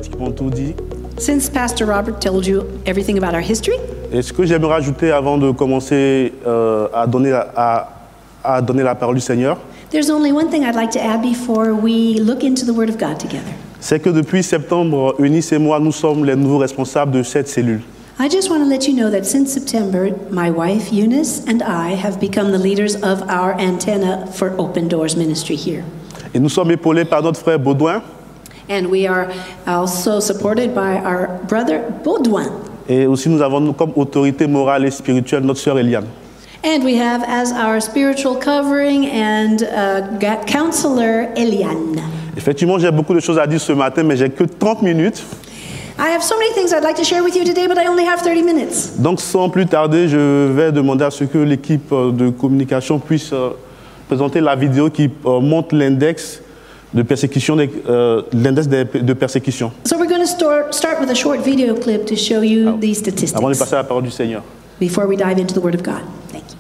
pratiquement tout dit. Since Pastor Robert told you everything about our history, Et ce que j'aimerais ajouter avant de commencer à donner la parole du Seigneur, there's only one thing I'd like to add before we look into the Word of God together. c'est que depuis septembre, Eunice et moi, nous sommes les nouveaux responsables de cette cellule. I just want to let you know that since September, my wife Eunice and I have become the leaders of our Antenna for Open Doors ministry here. Et nous sommes épaulés par notre frère Baudouin. And we are also supported by our brother Baudouin. Et aussi, nous avons comme autorité morale et spirituelle notre sœur Eliane. And we have as our spiritual covering and counselor Eliane. Effectivement, j'ai beaucoup de choses à dire ce matin, mais j'ai que 30 minutes. I have so many things I'd like to share with you today, but I only have 30 minutes. Donc, sans plus tarder, je vais demander à ce que l'équipe de communication puisse présenter la vidéo qui montre l'index de persécution, l'index de persécution. So we're going to start with a short video clip to show you these statistics Avant de passer à la parole du Seigneur. before we dive into the Word of God. Thank you.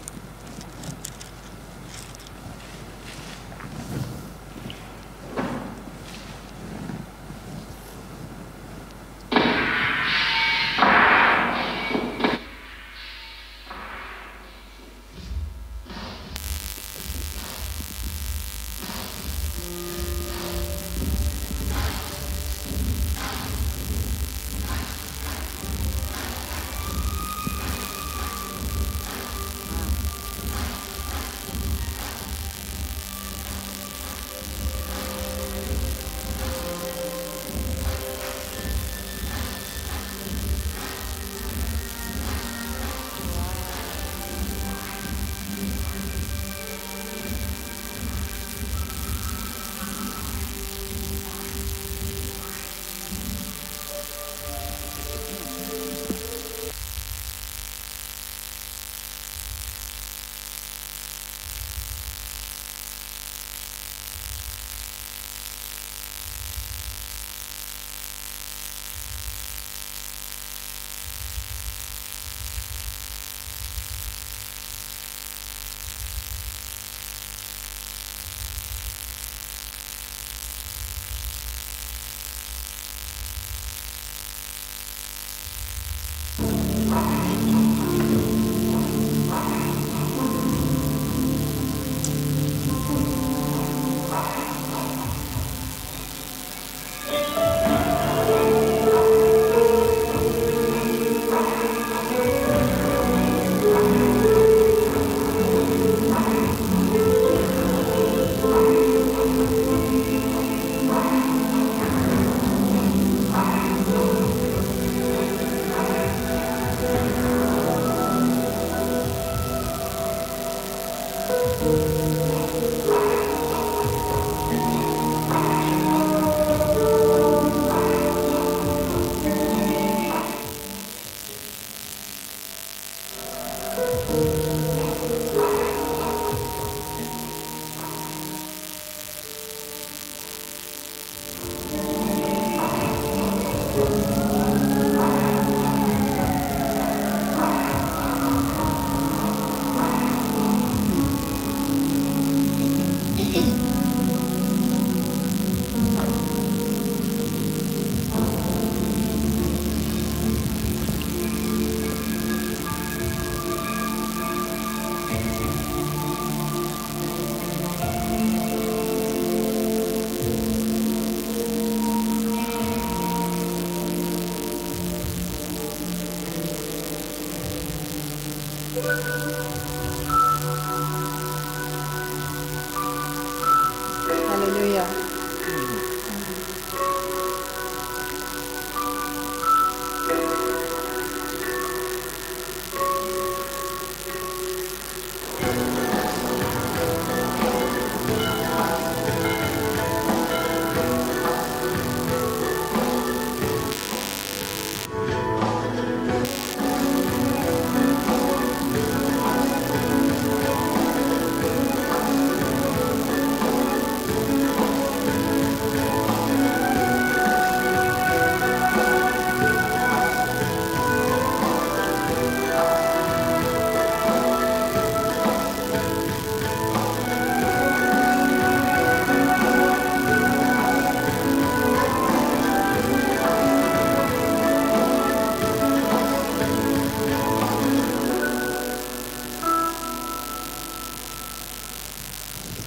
Hallelujah.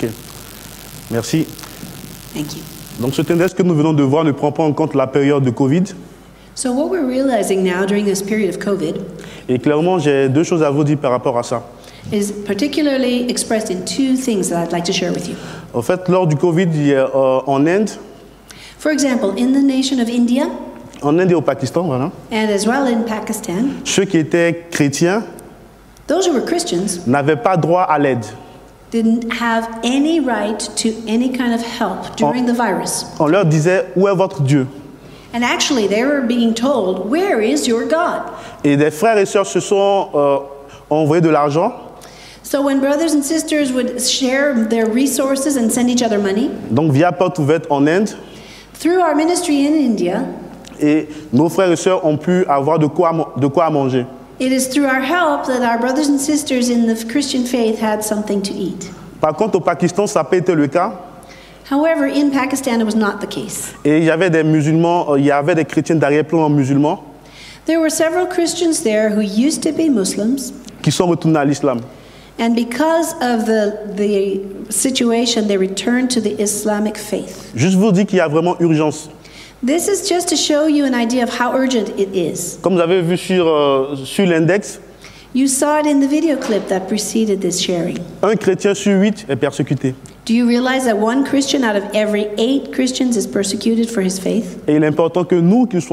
Ok. Merci. Thank you. Donc, ce index que nous venons de voir ne prend pas en compte la période de Covid. So what we're realizing now during this period of COVID Et clairement, j'ai deux choses à vous dire par rapport à ça. is particularly expressed in two things that I'd like to share with you. En fait, lors du Covid, en Inde, For example, in the nation of India en Inde et au Pakistan, voilà, and as well in Pakistan, ceux qui étaient chrétiens those who were Christians n'avaient pas droit à l'aide. didn't have any right to any kind of help during the virus. On leur disait, où est votre Dieu? And actually, they were being told, where is your God? Et des frères et sœurs se sont envoyés de l'argent. So when brothers and sisters would share their resources and send each other money, Donc via Porte Ouverte en Inde, through our ministry in India, et nos frères et sœurs ont pu avoir de quoi manger. it is through our help that our brothers and sisters in the Christian faith had something to eat. Par contre, au Pakistan, ça n'a pas été le cas. However, in Pakistan, it was not the case. Et il y avait des musulmans, il y avait des chrétiens d'arrière-plan musulmans There were several Christians there who used to be Muslims, qui sont retournés à l'islam. and because of the situation, they returned to the Islamic faith. Juste vous dire qu'il y a vraiment urgence. This is just to show you an idea of how urgent it is. Comme vous avez vu sur l'index, You saw it in the video clip that preceded this sharing. un chrétien sur 8 est persécuté. Do you realize that one Christian out of every 8 Christians is persecuted for his faith? Et il est important que nous qui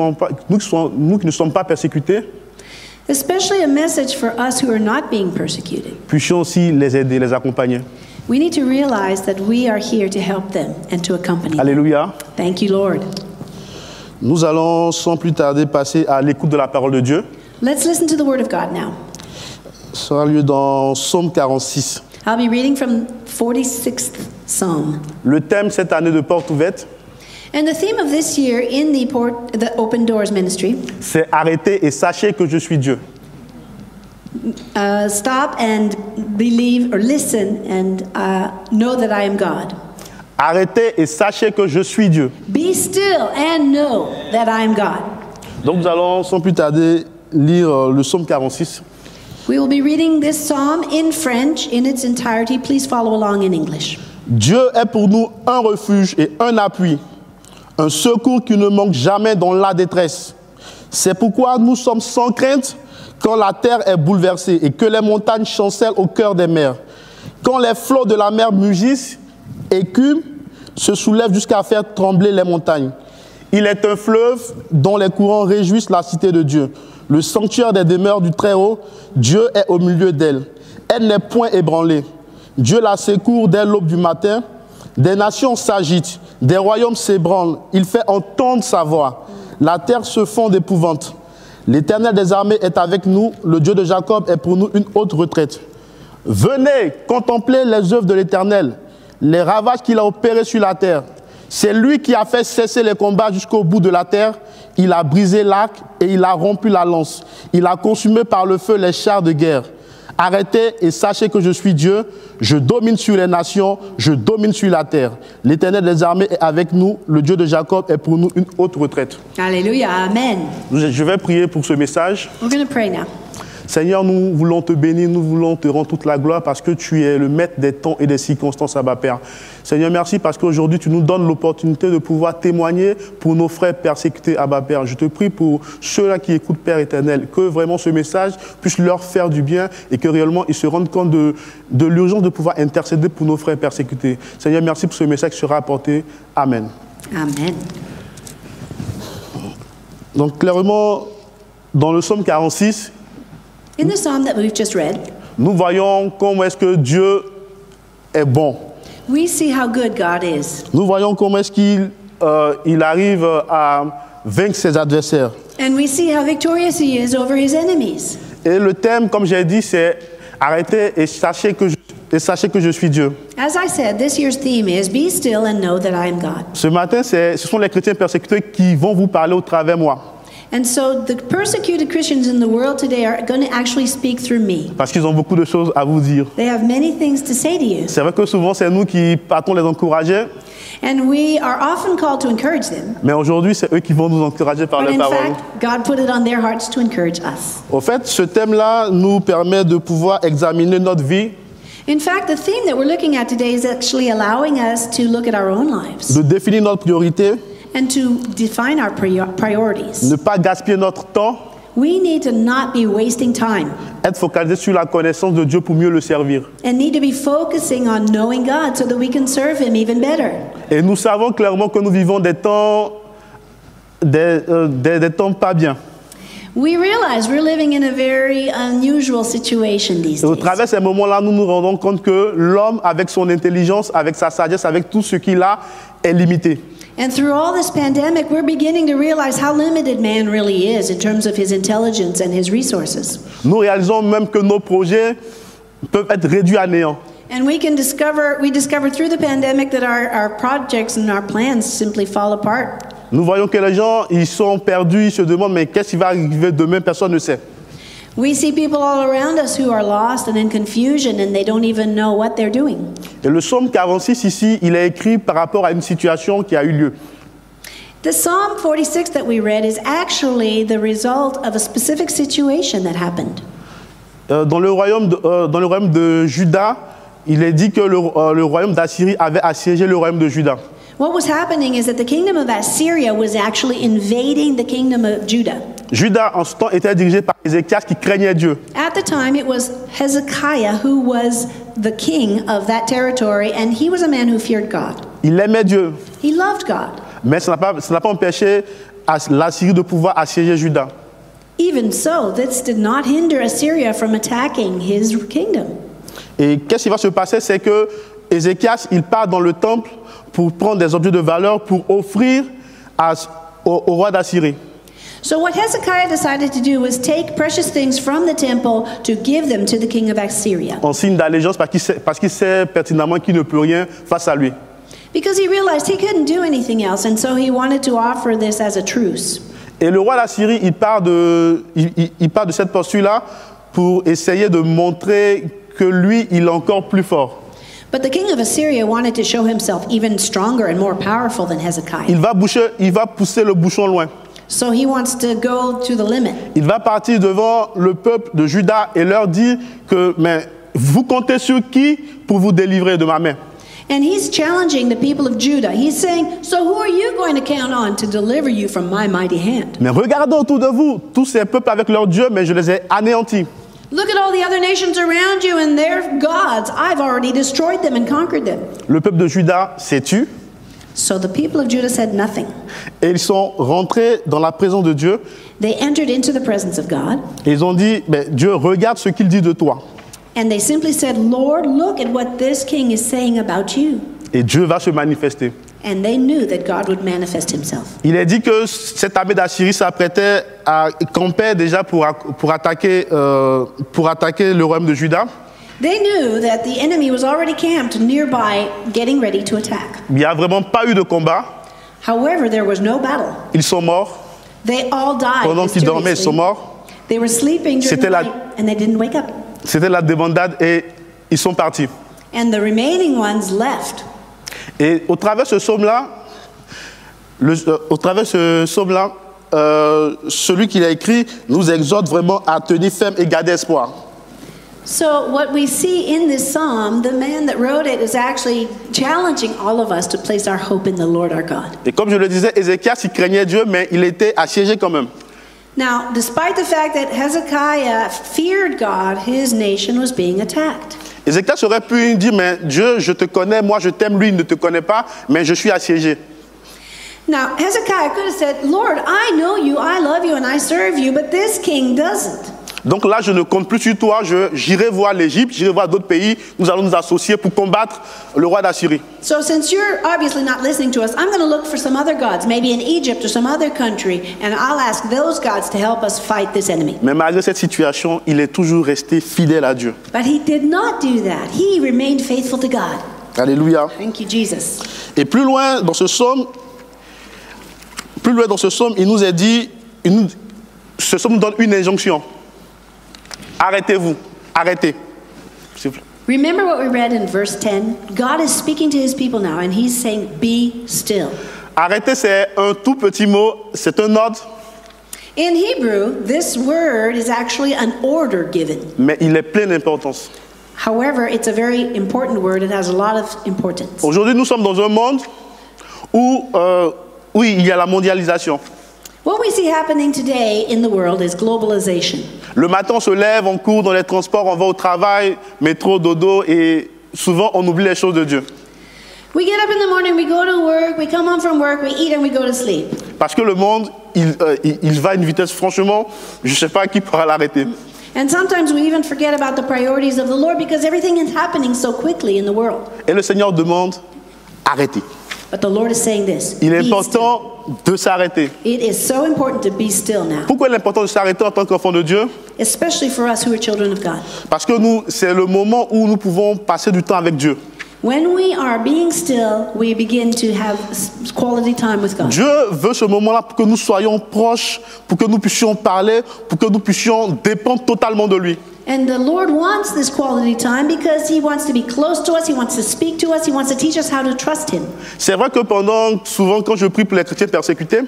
ne sommes pas persécutés, Especially a message for us who are not being persecuted. puissions aussi les aider, les accompagner. We need to realize that we are here to help them and to accompany them. Alléluia. Thank you, Lord. Nous allons sans plus tarder passer à l'écoute de la parole de Dieu. Let's listen to the Word of God now. Ça aura lieu dans Psaume 46. I'll be reading from 46th Psalm. Le thème cette année de Porte Ouverte, And the theme of this year in the Open Doors ministry, c'est arrêtez et sachez que je suis Dieu. stop and believe or listen and know that I am God. Arrêtez et sachez que je suis Dieu. Be still and know that I am God. Donc nous allons sans plus tarder lire le Psaume 46. We will be reading this psalm in French in its entirety. Please follow along in English. Dieu est pour nous un refuge et un appui, un secours qui ne manque jamais dans la détresse. C'est pourquoi nous sommes sans crainte quand la terre est bouleversée et que les montagnes chancellent au cœur des mers. Quand les flots de la mer mugissent, écument, se soulèvent jusqu'à faire trembler les montagnes. Il est un fleuve dont les courants réjouissent la cité de Dieu. Le sanctuaire des demeures du Très-Haut, Dieu est au milieu d'elle. Elle n'est point ébranlée. Dieu la secourt dès l'aube du matin. Des nations s'agitent, des royaumes s'ébranlent. Il fait entendre sa voix. La terre se fond d'épouvante. L'Éternel des armées est avec nous. Le Dieu de Jacob est pour nous une haute retraite. Venez contempler les œuvres de l'Éternel, les ravages qu'il a opérés sur la terre. C'est lui qui a fait cesser les combats jusqu'au bout de la terre. Il a brisé l'arc et il a rompu la lance. Il a consumé par le feu les chars de guerre. Arrêtez et sachez que je suis Dieu. Je domine sur les nations, je domine sur la terre. L'Éternel des armées est avec nous. Le Dieu de Jacob est pour nous une haute retraite. Hallelujah. Amen. Je vais prier pour ce message. We're going to pray now. Seigneur, nous voulons te bénir, nous voulons te rendre toute la gloire parce que tu es le maître des temps et des circonstances, Abba Père. Seigneur, merci parce qu'aujourd'hui, tu nous donnes l'opportunité de pouvoir témoigner pour nos frères persécutés, Abba Père. Je te prie pour ceux-là qui écoutent, Père éternel, que vraiment ce message puisse leur faire du bien et que réellement ils se rendent compte de l'urgence de pouvoir intercéder pour nos frères persécutés. Seigneur, merci pour ce message qui sera apporté. Amen. Amen. Donc clairement, dans le psaume 46, In the psalm that we've just read, nous voyons comment est-ce que Dieu est bon. we see how good God is. Nous voyons comment est-ce qu'il arrive à vaincre ses adversaires. And we see how victorious he is over his enemies. Et le thème, comme j'ai dit, c'est arrêtez et sachez que je suis Dieu. As I said, this year's theme is Be still and know that I am God. Ce matin, ce sont les chrétiens persécutés qui vont vous parler au travers de moi. And so the persecuted Christians in the world today are going to actually speak through me. Parce qu'ils ont beaucoup de choses à vous dire. They have many things to say to you. C'est vrai que souvent, c'est nous qui partons les encourager. And we are often called to encourage them. Mais aujourd'hui, c'est eux qui vont nous encourager par But leur in parole. fact, God put it on their hearts to encourage us. Au fait, ce thème-là nous permet de pouvoir examiner notre vie In fact, the theme that we're looking at today is actually allowing us to look at our own lives de définir notre priorité, and to define our priorities. ne pas gaspiller notre temps, We need to not be wasting time être focalisé sur la connaissance de Dieu pour mieux le servir. and need to be focusing on knowing God so that we can serve Him even better. Et nous savons clairement que nous vivons des temps pas bien. We realize we're living in a very unusual situation these Et au days. travers de ces moments-là, nous nous rendons compte que l'homme, avec son intelligence, avec sa sagesse, avec tout ce qu'il a, est limité. And through all this pandemic, we're beginning to realize how limited man really is in terms of his intelligence and his resources. Nous réalisons même que nos projets peuvent être réduits à néant. And we discover through the pandemic that our projects and our plans simply fall apart. Nous voyons que les gens, ils sont perdus, ils se demandent, mais qu'est-ce qui va arriver demain? Personne ne sait. We see people all around us who are lost and in confusion and they don't even know what they're doing. Et le psaume 46 ici, il est écrit par rapport à une situation qui a eu lieu. The Psalm 46 that we read is actually the result of a specific situation that happened. Dans le royaume de Juda, il est dit que le royaume d'Assyrie avait assiégé le royaume de Juda. What was happening is that the kingdom of Assyria was actually invading the kingdom of Judah. Juda, en ce temps, était dirigé par Ézéchias qui craignait Dieu. At the time, it was Hezekiah who was the king of that territory, and he was a man who feared God. Il aimait Dieu, He loved God. mais ça n'a pas empêché l'Assyrie de pouvoir assiéger Juda. Even so, this did not hinder Assyria from attacking his kingdom. Et qu'est-ce qui va se passer? C'est que Ézéchias, il part dans le temple pour prendre des objets de valeur pour offrir au roi d'Assyrie. So what Hezekiah decided to do was take precious things from the temple to give them to the king of Assyria. En signe d'allégeance parce qu'il sait pertinemment qu'il ne peut rien face à lui. Because he realized he couldn't do anything else, and so he wanted to offer this as a truce. Et le roi d'Assyrie, il part de cette posture-là pour essayer de montrer que lui, il est encore plus fort. But the king of Assyria wanted to show himself even stronger and more powerful than Hezekiah. Il va pousser le bouchon loin. So he wants to go to the limit. Il va partir devant le peuple de Juda et leur dire que mais vous comptez sur qui pour vous délivrer de ma main? And he's challenging the people of Judah. He's saying, so who are you going to count on to deliver you from my mighty hand? Mais regardez autour de vous, tous ces peuples avec leur Dieu, mais je les ai anéantis. Look at all the other nations around you and their gods. I've already destroyed them and conquered them. Le peuple de Juda s'est tu. So the people of Judah said nothing. Et ils sont rentrés dans la présence de Dieu. They entered into the presence of God. Et ils ont dit, mais Dieu, regarde ce qu'il dit de toi. And they simply said, Lord, look at what this king is saying about you. Et Dieu va se manifester. And they knew that God would manifest himself. Il est dit que cette armée d'Assyrie s'apprêtait à camper déjà pour attaquer le royaume de Juda. They knew that the enemy was already camped nearby, getting ready to attack. Il n'y a vraiment pas eu de combat. However, there was no battle. Ils sont morts. They all died. Pendant qu'ils dormaient, ils sont mysteriously. morts. They were sleeping during C'était the la- night and they didn't wake up. C'était la débandade et ils sont partis. And the remaining ones left. Et au travers de ce psaume-là, celui qui l'a écrit nous exhorte vraiment à tenir ferme et garder espoir. So what we see in this psalm, the man that wrote it is actually challenging all of us to place our hope in the Lord our God. Et comme je le disais, Ézéchias, il craignait Dieu, mais il était assiégé quand même. Now, despite the fact that Hezekiah feared God, his nation was being attacked. Ézéchias aurait pu dire, mais Dieu, je te connais, moi je t'aime, lui il ne te connaît pas, mais je suis assiégé. Now, Hezekiah could have said, Lord, I know you, I love you, and I serve you, but this king doesn't. Donc là, je ne compte plus sur toi, j'irai voir l'Égypte, j'irai voir d'autres pays, nous allons nous associer pour combattre le roi d'Assyrie. So since you're obviously not listening to us, I'm going to look for some other gods, maybe in Egypt or some other country, and I'll ask those gods to help us fight this enemy. Mais malgré cette situation, il est toujours resté fidèle à Dieu. But he did not do that. He remained faithful to God. Alléluia. Thank you, Jesus. Et plus loin dans ce psaume, il nous est dit, ce psaume nous donne une injonction. Arrêtez-vous, arrêtez. S'il vous plaît. Remember what we read in verse 10? God is speaking to his people now, and he's saying, be still. Arrêter, c'est un tout petit mot, c'est un ordre, In Hebrew, this word is actually an order given. mais il est plein d'importance. However, it's a very important word. It has a lot of importance. Aujourd'hui, nous sommes dans un monde où, oui, il y a la mondialisation. What we see happening today in the world is globalization. Le matin, on se lève, on court dans les transports, on va au travail, métro, dodo, et souvent, on oublie les choses de Dieu. We get up in the morning, we go to work, we come home from work, we eat and we go to sleep. Parce que le monde, il va à une vitesse, franchement, je ne sais pas qui pourra l'arrêter. And sometimes we even forget about the priorities of the Lord because everything is happening so quickly in the world. Et le Seigneur demande, arrêtez. But the Lord is saying this. Il est Be still. important de s'arrêter. It is so important to be still now, Pourquoi il est important de s'arrêter en tant qu'enfant de Dieu? especially for us who are children of God. Parce que c'est le moment où nous pouvons passer du temps avec Dieu. When we are being still, we begin to have quality time with God. Dieu veut ce moment-là pour que nous soyons proches, pour que nous puissions parler, pour que nous puissions dépendre totalement de lui. And the Lord wants this quality time because He wants to be close to us, He wants to speak to us, He wants to teach us how to trust Him. C'est vrai que souvent quand je prie pour les chrétiens persécutés,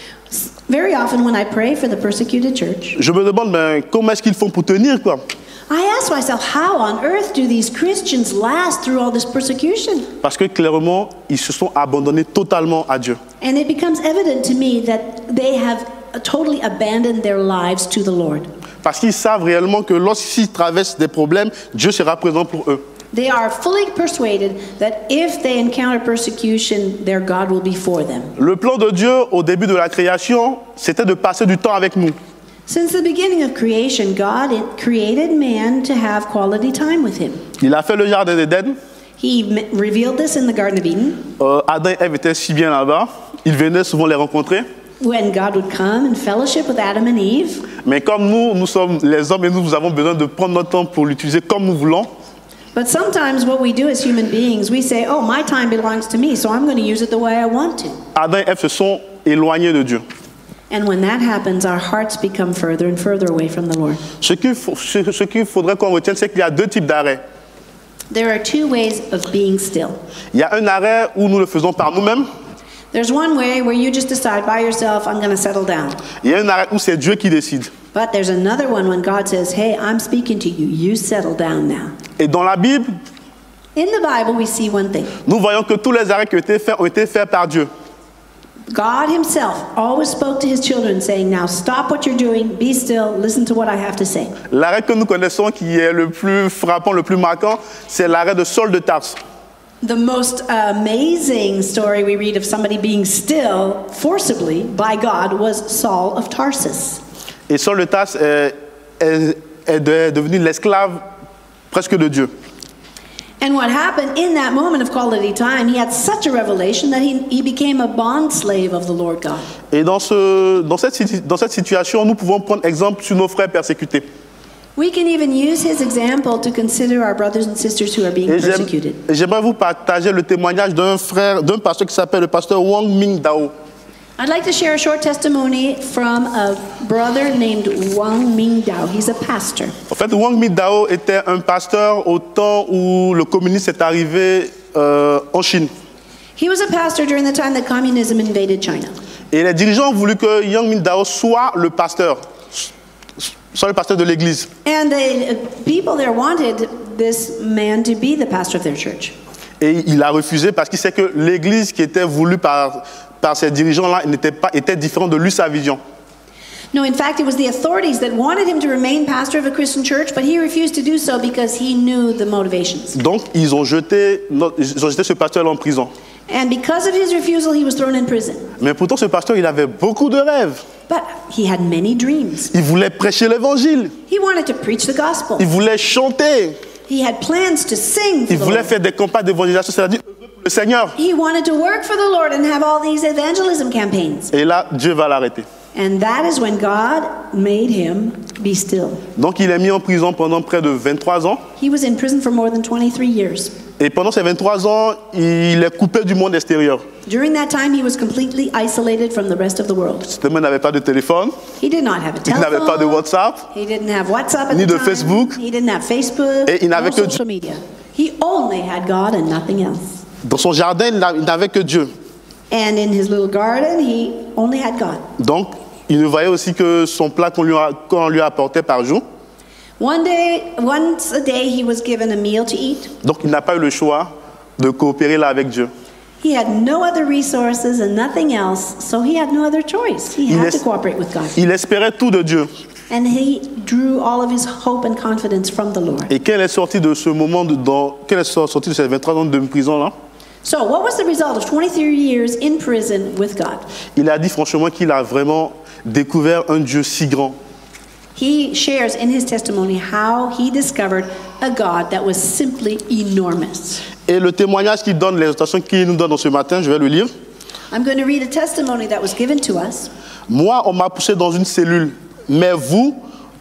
Very often when I pray for the persecuted church, je me demande comment est-ce qu'ils font pour tenir, quoi. I ask myself, how on earth do these Christians last through all this persecution? Parce que clairement, ils se sont abandonnés totalement à Dieu. And it becomes evident to me that they have totally abandoned their lives to the Lord. Parce qu'ils savent réellement que lorsqu'ils traversent des problèmes, Dieu sera présent pour eux. They are fully persuaded that if they encounter persecution, their God will be for them. Le plan de Dieu au début de la création, c'était de passer du temps avec nous. Since the beginning of creation, God created man to have quality time with Him. Il a fait le jardin d'Éden. He revealed this in the Garden of Eden. Adam et Ève étaient si bien là-bas. Il venait souvent les rencontrer. When God would come and fellowship with Adam and Eve. Mais comme nous sommes les hommes et nous avons besoin de prendre notre temps pour l'utiliser comme nous voulons. But sometimes what we do as human beings, we say, oh, my time belongs to me, so I'm going to use it the way I want to. Adam et Ève se sont éloignés de Dieu. And when that happens, our hearts become further and further away from the Lord. Ce qu'il faudrait qu'on retienne, c'est qu'il y a deux types d'arrêts. There are two ways of being still. Il y a un arrêt où nous le faisons par nous-mêmes. There's one way where you just decide by yourself, I'm going to settle down. Il y a un arrêt où c'est Dieu qui décide. But there's another one when God says, hey, I'm speaking to you. You settle down now. Et dans la Bible, In the Bible, we see one thing. nous voyons que tous les arrêts qui ont été faits par Dieu. God Himself always spoke to His children saying, now stop what you're doing, be still, listen to what I have to say. L'arrêt que nous connaissons qui est le plus frappant, le plus marquant, c'est l'arrêt de Saul de Tarse. The most amazing story we read of somebody being still forcibly by God was Saul of Tarsus. Et Saul de Tarse est devenu l'esclave presque de Dieu. And what happened in that moment of quality time, he had such a revelation that he became a bond slave of the Lord God. Et dans cette situation, nous pouvons prendre exemple sur nos frères persécutés. We can even use his example to consider our brothers and sisters who are being persecuted. J'aimerais vous partager le témoignage d'un pasteur qui s'appelle le pasteur Wang Mingdao. I'd like to share a short testimony from a brother named Wang Mingdao. He's a pastor. En fait, Wang Mingdao était un pasteur au temps où le communisme est arrivé en Chine. He was a pastor during the time that communism invaded China. Et les dirigeants ont voulu que Wang Mingdao soit le pasteur de l'église. And the people there wanted this man to be the pastor of their church. Et il a refusé parce qu'il sait que l'église qui était voulue par ces dirigeants-là était différente de lui, sa vision. No, in fact, it was the authorities that wanted him to remain pastor of a Christian church, but he refused to do so because he knew the motivations. Donc, ils ont jeté ce pasteur en prison. And because of his refusal, he was thrown in prison. Mais pourtant, ce pasteur, il avait beaucoup de rêves. But he had many dreams. Il voulait prêcher l'évangile. He wanted to preach the gospel. Il voulait chanter. He had plans to sing for Il the voulait Lord. faire des campagnes d'évangélisation, c'est-à-dire œuvrer pour le Seigneur. He wanted to work for the Lord and have all these evangelism campaigns. Et là, Dieu va l'arrêter. And that is when God made him be still. Donc, il est mis en prison pendant près de 23 ans. He was in prison for more than 23 years. Et pendant ces 23 ans, il est coupé du monde extérieur. During that time, he was completely isolated from the rest of the world. Cet homme n'avait pas de téléphone, He did not have a il n'avait telephone. pas de WhatsApp, He didn't have WhatsApp at ni the de time. Facebook. He didn't have Facebook. Et il n'avait no que social media. He only had God and nothing else. Dans son jardin, il n'avait que Dieu. And in his little garden, he only had God. Donc, il ne voyait aussi que son plat qu'on lui apportait par jour. Once a day, he was given a meal to eat. Donc il n'a pas eu le choix de coopérer là avec Dieu. He had no other resources and nothing else, so he had no other choice. He had to cooperate with God. Il espérait tout de Dieu. And he drew all of his hope and confidence from the Lord. Et quand il est sorti de ce moment, quand il est sorti de ces 23 ans de prison là, So what was the result of 23 years in prison with God? il a dit franchement qu'il a vraiment découvert un Dieu si grand. He shares in his testimony how he discovered a God that was simply enormous. Et le témoignage qu'il donne, les exhortations qu'il nous donne ce matin, je vais le lire. I'm going to read a testimony that was given to us. Moi, on m'a poussé dans une cellule, mais vous,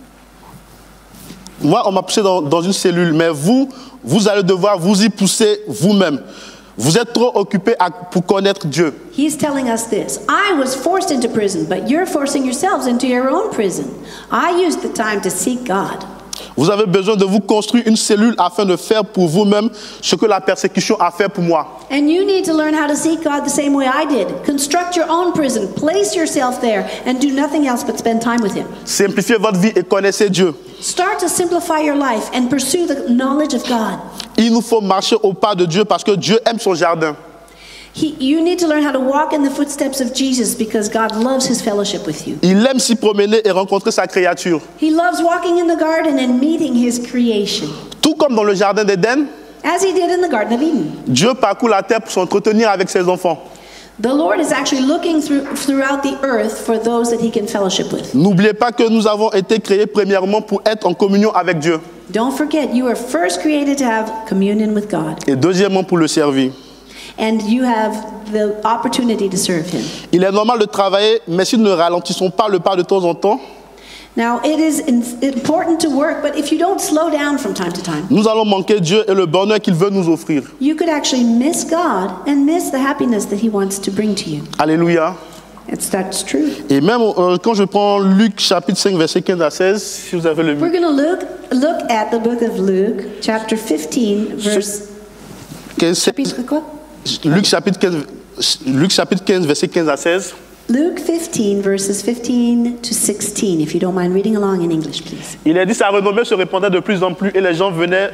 vous allez devoir vous y pousser vous-même. Vous êtes trop occupés pour connaître Dieu. He's telling us this. I was forced into prison, but you're forcing yourselves into your own prison. I used the time to seek God. Vous avez besoin de vous construire une cellule afin de faire pour vous-même ce que la persécution a fait pour moi. And you need to learn how to seek God the same way I did. Construct your own prison, place yourself there, and do nothing else but spend time with Him. Simplifiez votre vie et connaissez Dieu. Start to simplify your life and pursue the knowledge of God. Il nous faut marcher au pas de Dieu parce que Dieu aime son jardin. You need to learn how to walk in the footsteps of Jesus because God loves His fellowship with you. Il aime s'y promener et rencontrer sa créature. He loves walking in the garden and meeting His creation. Tout comme dans le jardin d'Éden, As He did in the Garden of Eden. Dieu parcourt la terre pour s'entretenir avec ses enfants. The Lord is actually looking throughout the earth for those that He can fellowship with. N'oubliez pas que nous avons été créés premièrement pour être en communion avec Dieu. Don't forget, you were first created to have communion with God. Et deuxièmement pour le servir. And you have the opportunity to serve Him. Il est normal de travailler, mais si nous ne ralentissons pas le pas de temps en temps, Now, it is important to work, but if you don't slow down from time to time, nous allons manquer Dieu et le bonheur qu'il veut nous offrir. you could actually miss God and miss the happiness that He wants to bring to you. Alléluia. That's true. Et même quand je prends Luc chapitre 5 verset 15 à 16, si vous avez le We're going to look at the book of Luke, chapter 15, verse... 15, Chapitre quoi? Luc chapitre 15 verset 15 à 16. Luke 15, verses 15 to 16, if you don't mind reading along in English, please. Il est dit sa renommée se répandait de plus en plus et les gens venaient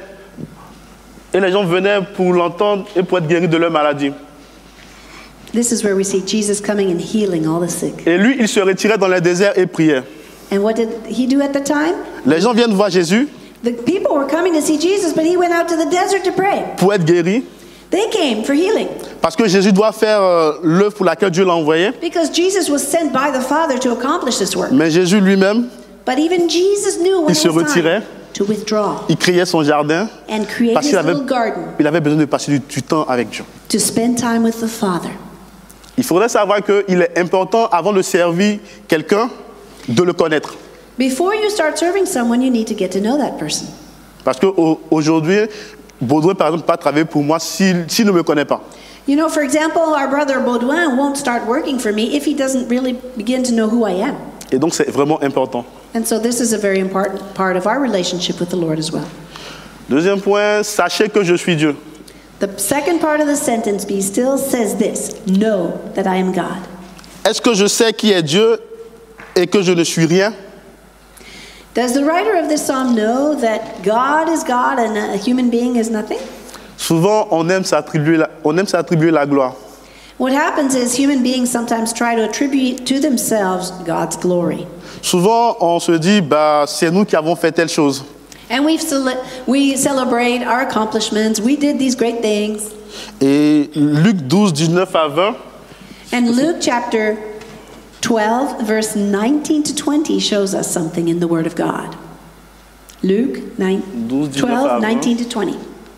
pour l'entendre et pour être guéris de leur maladie. This is where we see Jesus coming and healing all the sick. Et lui, il se retirait dans le désert et priait. And what did He do at the time? Les gens viennent voir Jésus The people were coming to see Jesus, but He went out to the desert to pray. pour être guéris They came for healing parce que Jésus doit faire l'œuvre pour laquelle Dieu l'a envoyé. because Jesus was sent by the Father to accomplish this work. Mais Jésus lui-même, But even Jesus knew when il it se was retirait, time to withdraw il criait son jardin and create parce his qu'il little garden avait besoin de passer du temps avec Dieu. to spend time with the Father. Il faudrait savoir qu'il est important, avant de servir quelqu'un, de le connaître. Before you start serving someone, you need to get to know that person. Parce qu'aujourd'hui, Baudouin, par exemple, ne peut pas travailler pour moi s'il ne me connaît pas. You know, for example, our brother Baudouin won't start working for me if he doesn't really begin to know who I am. Et donc, c'est vraiment important. And so this is a very important part of our relationship with the Lord as well. Deuxième point, sachez que je suis Dieu. The second part of the sentence, be still, says this: know that I am God. Est-ce que je sais qui est Dieu et que je ne suis rien? Does the writer of this psalm know that God is God and a human being is nothing? Souvent, on aime s'attribuer la gloire. What happens is human beings sometimes try to attribute to themselves God's glory. Souvent, on se dit, c'est nous qui avons fait telle chose. And we celebrate our accomplishments. We did these great things. Et Luc 12, 19 à 20, And Luke chapter 12, verse 19 to 20 shows us something in the Word of God. Luke 12, 19 to 20.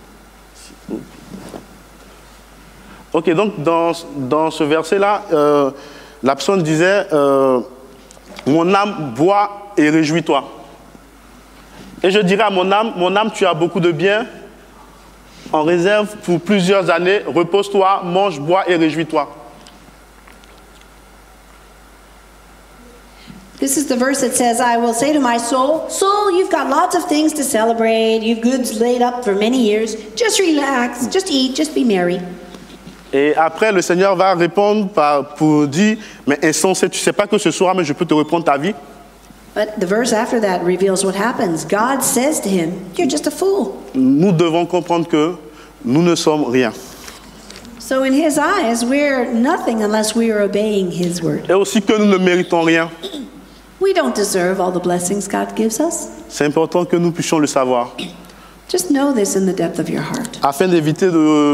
Ok, donc dans ce verset-là, la personne disait mon âme, bois et réjouis-toi. Et je dirais à mon âme, tu as beaucoup de biens en réserve pour plusieurs années. Repose-toi, mange, bois et réjouis-toi. This is the verse that says, I will say to my soul, soul, you've got lots of things to celebrate. You've goods laid up for many years. Just relax, just eat, just be merry. Et après, le Seigneur va répondre pour dire, mais insensé, tu ne sais pas que ce soir, mais je peux te reprendre ta vie. But the verse after that reveals what happens. God says to him, "You're just a fool." Nous devons comprendre que nous ne sommes rien. So in his eyes, we're nothing unless we are obeying his word. Et aussi que nous ne méritons rien. We don't deserve all the blessings God gives us. C'est important que nous puissions le savoir, Just know this in the depth of your heart. afin d'éviter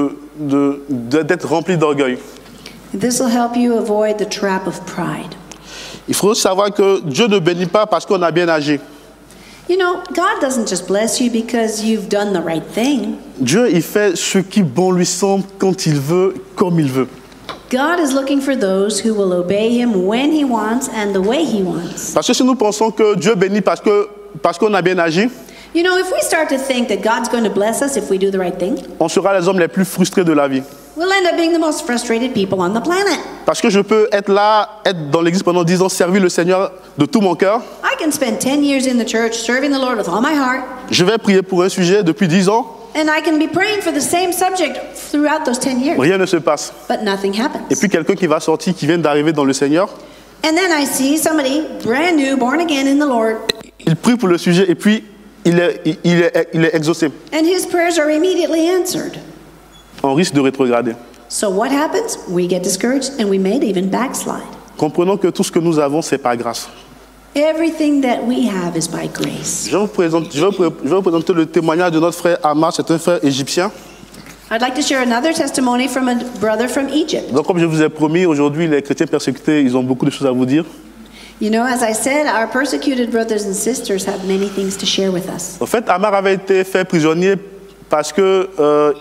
d'être rempli d'orgueil. This will help you avoid the trap of pride. Il faut savoir que Dieu ne bénit pas parce qu'on a bien agi. You know, God doesn't just bless you because you've done the right thing. Dieu, il fait ce qui bon lui semble, quand il veut, comme il veut. God is looking for those who will obey him when he wants and the way he wants. Parce que si nous pensons que Dieu bénit parce qu'on a bien agi, You know, if we start to think that God's going to bless us if we do the right thing, on sera les hommes les plus frustrés de la vie. we'll end up being the most frustrated people on the planet. Parce que je peux être dans l'église pendant 10 ans, servir le Seigneur de tout mon cœur. I can spend 10 years in the church serving the Lord with all my heart, Je vais prier pour un sujet depuis 10 ans, and I can be praying for the same subject throughout those 10 years, rien ne se passe. but nothing Et happens. puis quelqu'un qui va sortir, qui vient d'arriver dans le Seigneur, And then I see somebody brand new, born again in the Lord, il prie pour le sujet et puis il est exaucé. and his prayers are immediately answered. On risque de rétrograder. So what happens? We get discouraged and we may even backslide. Comprenons que tout ce que nous avons, c'est par grâce. Everything that we have is by grace. Je vais vous présenter le témoignage de notre frère Amar, c'est un frère égyptien. I'd like to share another testimony from a brother from Egypt. Donc comme je vous ai promis, aujourd'hui les chrétiens persécutés, ils ont beaucoup de choses à vous dire. You know, as I said, our persecuted brothers and sisters have many things to share with us. En fait, Amar avait été fait prisonnier parce que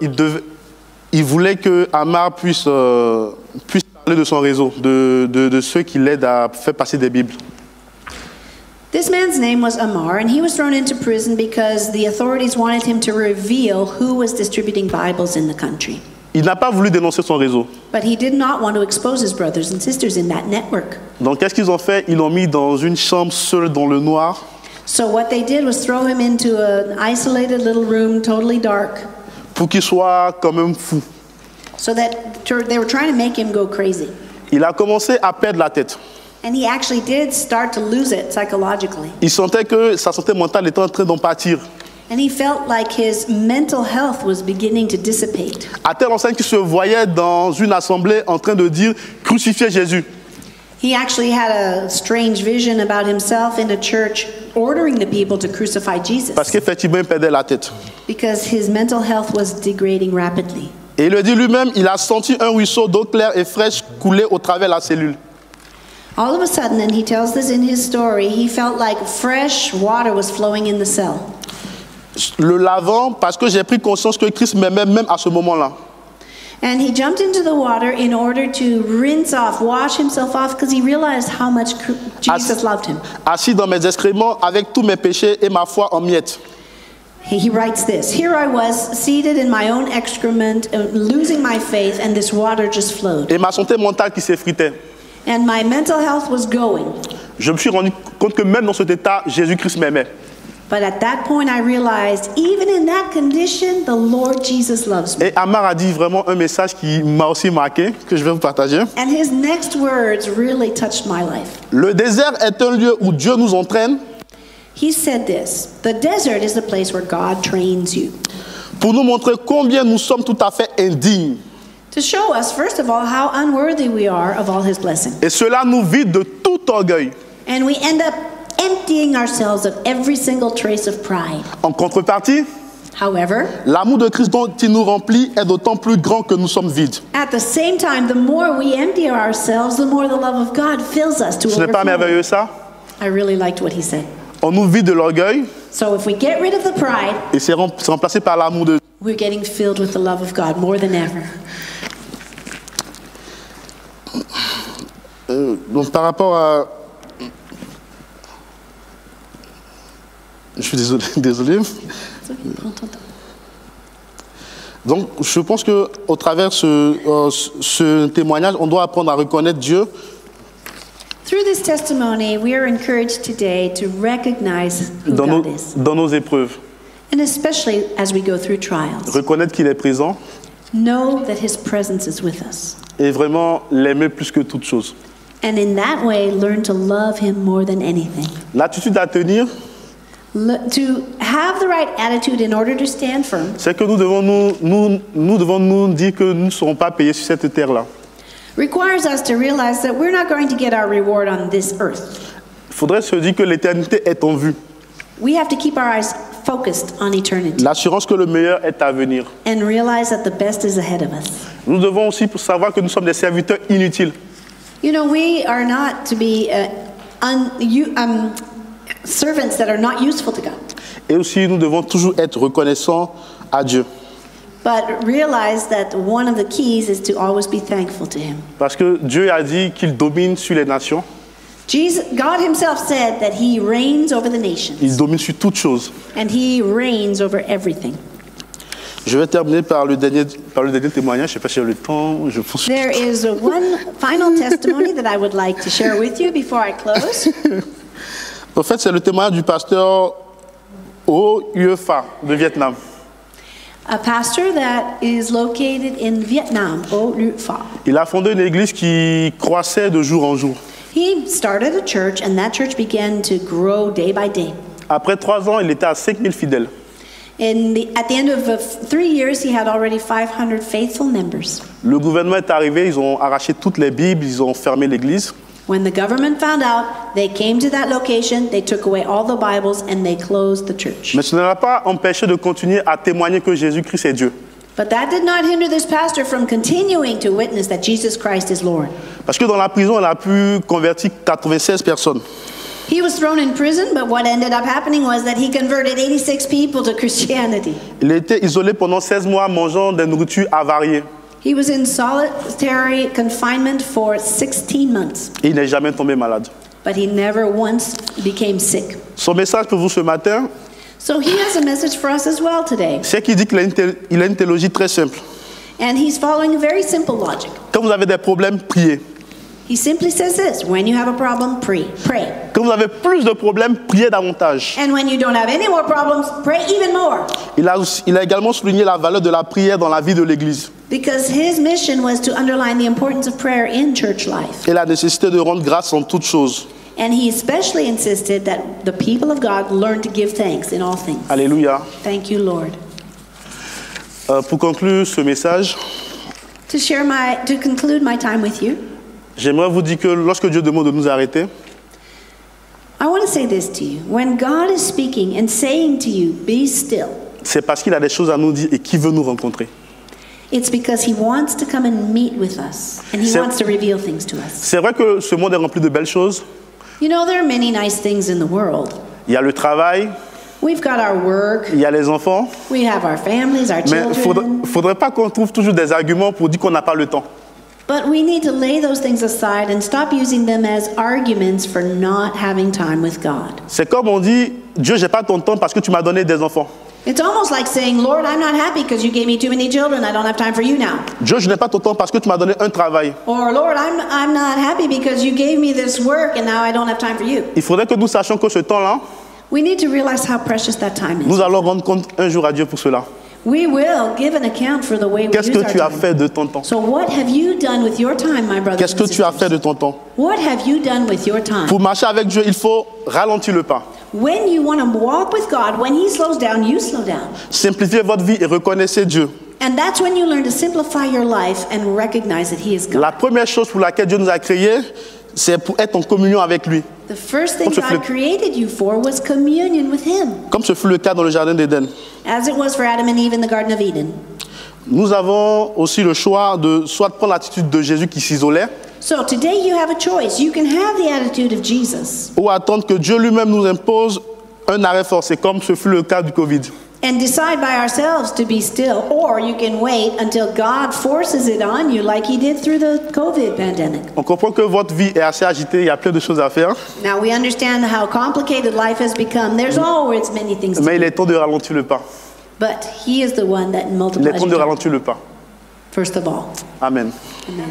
il voulait que Amar puisse parler de son réseau, de ceux qui l'aident à faire passer des Bibles. This man's name was Amar, and he was thrown into prison because the authorities wanted him to reveal who was distributing Bibles in the country. Il n'a pas voulu dénoncer son réseau. But he did not want to expose his brothers and sisters in that network. Donc qu'est-ce qu'ils ont fait? Ils l'ont mis dans une chambre seule dans le noir. So what they did was throw him into an isolated little room, totally dark, Pour qu'il soit quand même fou. so that they were trying to make him go crazy. Il a commencé à perdre la tête. And he actually did start to lose it psychologically. Il sentait que sa santé mentale était en train d'en pâtir. And he felt like his mental health was beginning to dissipate. À tel enseigne qu'il se voyait dans une assemblée en train de dire « Crucifiez Jésus ». He actually had a strange vision about himself in a church ordering the people to crucify Jesus Parce qu'effectivement, il perdait la tête. because his mental health was degrading rapidly. Et il le dit lui-même, il a senti un ruisseau d'eau claire et fraîche couler au travers de la cellule. All of a sudden, and he tells this in his story, he felt like fresh water was flowing in the cell. Le lavant, parce que j'ai pris conscience que Christ m'aimait même à ce moment-là. And he jumped into the water in order to rinse off, wash himself off, because he realized how much Jesus loved him. Assis dans mes excréments avec tous mes péchés et ma foi en miettes. He writes this, "Here I was, seated in my own excrement, losing my faith, and this water just flowed. Et ma santé mentale qui s'effritait. And my mental health was going. Je me suis rendu compte que même dans cet état, Jésus-Christ m'aimait. But at that point, I realized, even in that condition, the Lord Jesus loves me." Et Amar a dit vraiment un message qui m'a aussi marqué, que je vais vous partager. And his next words really touched my life. Le désert est un lieu où Dieu nous entraîne He said this, "The desert is the place where God trains you." pour nous montrer combien nous sommes tout à fait indignes. To show us, first of all, how unworthy we are of all his blessing. Et cela nous vide de tout orgueil. And we end up emptying ourselves of every single trace of pride. En contrepartie, However, l'amour de Christ dont il nous remplit est d'autant plus grand que nous sommes vides. at the same time, the more we empty ourselves, the more the love of God fills us to Ce n'est pas overflow. merveilleux ça? I really liked what he said. On nous vide de l'orgueil So if we get rid of the pride, et c'est remplacé par l'amour de Dieu. we're getting filled with the love of God more than ever. Donc par rapport à... Je suis désolé. Donc je pense qu'au travers de ce témoignage, on doit apprendre à reconnaître Dieu Through this testimony, we are encouraged today to recognize who God is, dans nos épreuves. and especially as we go through trials. Reconnaître qu'il est présent Know that his presence is with us, et vraiment l'aimer plus que toute chose. And in that way, learn to love him more than anything. L'attitude à tenir, To have the right attitude in order to stand firm c'est que nous devons nous dire que nous ne serons pas payés sur cette terre-là. requires us to realize that we're not going to get our reward on this earth. Il faudrait se dire que l'éternité est en vue. We have to keep our eyes focused on eternity L'assurance que le meilleur est à venir. and realize that the best is ahead of us. Nous devons aussi savoir que nous sommes des serviteurs inutiles. You know, we are not to be servants that are not useful to God, Et aussi, nous devons toujours être reconnaissants à Dieu. but realize that one of the keys is to always be thankful to him. Parce que Dieu a dit qu'il domine sur les nations. God himself said that he reigns over the nations Il domine sur toutes choses. and he reigns over everything. Je vais terminer par le dernier témoignage. Je ne sais pas si j'ai le temps. Je pense... There is one final testimony that I would like to share with you before I close. En fait, c'est le témoignage du pasteur Ho Yue Pha de Vietnam. A pastor that is located in Vietnam, Ho Lue Pha. Il a fondé une église qui croissait de jour en jour. He started a church and that church began to grow day by day. Après 3 ans, il était à 5000 fidèles. At the end of 3 years, he had already 500 faithful members. Le gouvernement est arrivé, ils ont arraché toutes les Bibles, ils ont fermé l'église. When the government found out, they came to that location, they took away all the Bibles, and they closed the church. Mais ce ne l'a pas empêché de continuer à témoigner que Jésus-Christ est Dieu. But that did not hinder this pastor from continuing to witness that Jesus Christ is Lord. Parce que dans la prison, il a pu convertir 96 personnes. He was thrown in prison, but what ended up happening was that he converted 86 people to Christianity. Il a été isolé pendant 16 mois, mangeant des nourritures avariées. He was in solitary confinement for 16 months, Et il n'est jamais tombé malade. but he never once became sick. Son message pour vous ce matin, So he has a message for us as well today. c'est qu'il dit qu'il a une théologie très simple. And he's following a very simple logic. Quand vous avez des problèmes, priez. He simply says this: when you have a problem, pray. Quand vous avez plus de problèmes, priez davantage. And when you don't have any more problems, pray even more. Il a également souligné la valeur de la prière dans la vie de l'Église Because his mission was to underline the importance of prayer in church life. et la nécessité de rendre grâce en toutes choses. And he especially insisted that the people of God learn to give thanks in all things. Alléluia. Thank you, Lord. Pour conclure ce message, To conclude my time with you, j'aimerais vous dire que lorsque Dieu demande de nous arrêter, I want to say this to you. When God is speaking and saying to you, be still, c'est parce qu'il a des choses à nous dire et qu'il veut nous rencontrer. it's because he wants to come and meet with us. And he C'est- wants to reveal things to us. C'est vrai que ce monde est rempli de belles choses. You know, there are many nice things in the world. Il y a le travail, We've got our work, il y a les enfants, we have our families, our mais children. faudrait pas qu'on trouve toujours des arguments pour dire qu'on n'a pas le temps. But we need to lay those things aside and stop using them as arguments for not having time with God. C'est comme on dit, Dieu, j'ai pas ton temps parce que tu m'as donné des enfants. It's almost like saying, Lord, I'm not happy because you gave me too many children. I don't have time for you now. Dieu, je n'ai pas ton temps parce que tu m'as donné un travail. Or, Lord, I'm not happy because you gave me this work and now I don't have time for you. Il faudrait que nous sachions que ce temps-là, We need to realize how precious that time nous is. allons rendre compte un jour à Dieu pour cela. We will give an account for the way we Qu'est-ce use que our tu as time. fait de ton temps? So what have you done with your time, my brothers Qu'est-ce que and tu as fait sisters? de ton temps? What have you done with your time? Pour marcher avec Dieu, il faut ralentir le pas. When you want to walk with God, when He slows down, you slow down. Simplifiez votre vie et reconnaissez Dieu. And that's when you learn to simplify your life and recognize that He is God. La première chose pour laquelle Dieu nous a créés, c'est pour être en communion avec lui. The first thing Comme ce fut God created you for was communion with Him, Comme ce fut le cas dans le jardin d'Éden. as it was for Adam and Eve in the Garden of Eden. Nous avons aussi le choix de soit de prendre l'attitude de Jésus qui s'isolait, So today you have a choice. You can have the attitude of Jesus ou attendre que Dieu lui-même nous impose un arrêt forcé, comme ce fut le cas du Covid. and decide by ourselves to be still, or you can wait until God forces it on you like He did through the COVID pandemic. On comprend que votre vie est assez agitée, il y a plein de choses à faire, Now we understand how complicated life has become. There's always many things to mais il do. est temps de ralentir le pas. But He is the one that Il est multiplies temps de your time, ralentir le pas. first of all. Amen. Amen.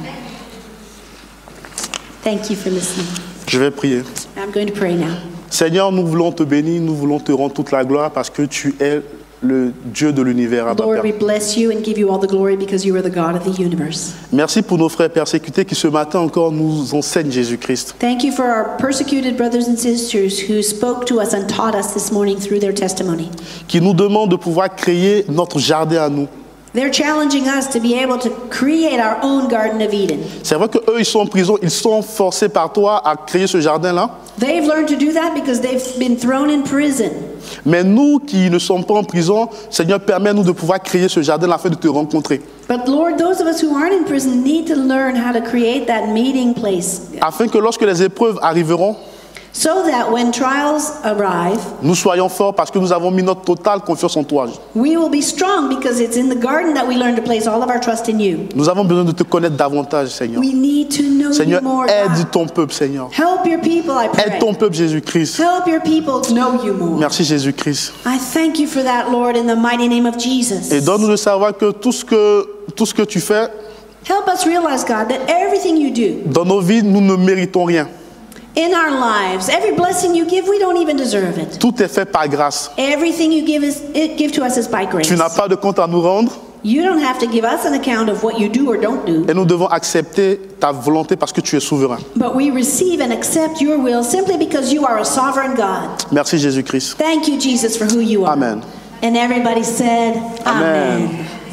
Thank you for listening. Je vais prier. I'm going to pray now. Seigneur, nous voulons te bénir, nous voulons te rendre toute la gloire parce que tu es le Dieu de l'univers, Abba Lord, Père. we bless you and give you all the glory because you are the God of the universe. Merci pour nos frères persécutés qui ce matin encore nous enseignent Jésus-Christ. Thank you for our persecuted brothers and sisters who spoke to us and taught us this morning through their testimony. Qui nous demandent de pouvoir créer notre jardin à nous. They're challenging us to be able to create our own Garden of Eden. C'est vrai qu'eux, ils sont en prison, ils sont forcés par toi à créer ce jardin-là. They've learned to do that because they've been thrown in prison. Mais nous qui ne sommes pas en prison, Seigneur, permets-nous de pouvoir créer ce jardin afin de te rencontrer. But Lord, those of us who aren't in prison need to learn how to create that meeting place Afin que lorsque les épreuves arriveront, so that when trials arrive, nous soyons forts parce que nous avons mis notre totale confiance en toi. we will be strong because it's in the garden that we learn to place all of our trust in you. Nous avons besoin de te connaître davantage, Seigneur. We need to know Seigneur, you more. aide God. ton peuple, Seigneur. Help your people, I Aide pray. ton peuple, Jésus-Christ. Help your people know you more. Merci, Jésus-Christ. I thank you for that, Lord, in the mighty name of Jesus. Et donne-nous de savoir que tout ce que tu fais, Help us realize, God, that everything you do dans nos vies, nous ne méritons rien. in our lives, every blessing you give, we don't even deserve it. Tout est fait par grâce. Everything you give to us is by grace. Tu n'as pas de compte à nous rendre You don't have to give us an account of what you do or don't do, et nous devons accepter ta volonté parce que tu es souverain. but we receive and accept your will simply because you are a sovereign God. Merci, Jésus-Christ. Thank you, Jesus, for who you are. Amen. And everybody said, Amen.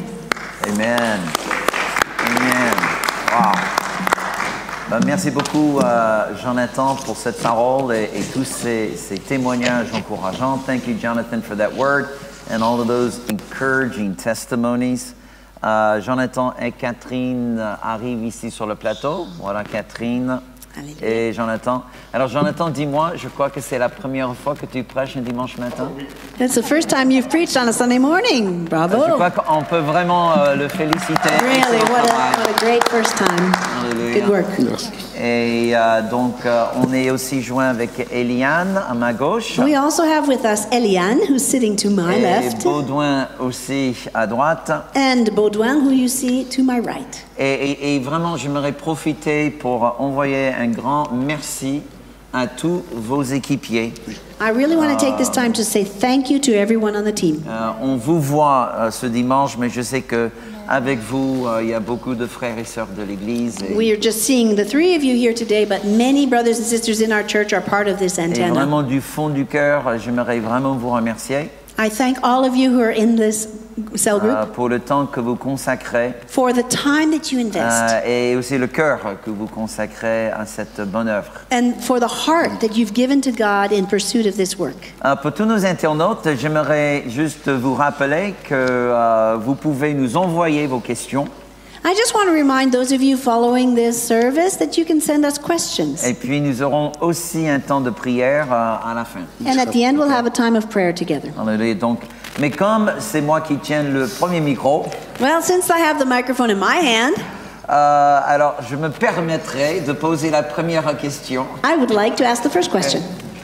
Amen. Amen. Wow. Ben, merci beaucoup, Jonathan, pour cette parole et tous ces témoignages encourageants. Thank you, Jonathan, for that word and all of those encouraging testimonies. Jonathan et Catherine arrivent ici sur le plateau. Voilà, Catherine Alléluia. et Jonathan. Alors, Jonathan, dis-moi, je crois que c'est la première fois que tu prêches un dimanche matin. It's the first time you've preached on a Sunday morning. Je Bravo. crois qu'on peut vraiment le féliciter. Really, Excellent what travail. a great first time. Alléluia. Good work. Et donc, on est aussi joint avec Eliane à ma gauche. We also have with us Eliane, who's sitting to my Et left, Baudouin aussi à droite. and Baudouin, who you see to my right. Et vraiment, j'aimerais profiter pour envoyer un grand merci à tous vos équipiers. I really want to take this time to say thank you to everyone on the team. On vous voit ce dimanche, mais je sais que avec vous, il y a beaucoup de frères et sœurs de l'Église. We are just seeing the three of you here today, but many brothers and sisters in our church are part of this Et antenna. vraiment du fond du cœur, j'aimerais vraiment vous remercier I thank all of you who are in this cell group pour le temps que vous consacrez for the time that you invest et aussi le cœur que vous consacrez à cette bonne œuvre. and for the heart that you've given to God in pursuit of this work. Pour tous nos internautes, j'aimerais juste vous rappeler que vous pouvez nous envoyer vos questions I just want to remind those of you following this service that you can send us questions. et puis nous aurons aussi un temps de prière à la fin. And at the end, we'll have a time of prayer together. Alléluia. Donc, mais comme c'est moi qui tiens le premier micro, Well, since I have the microphone in my hand, alors je me permettrai de poser la première question. I would like to ask the first question.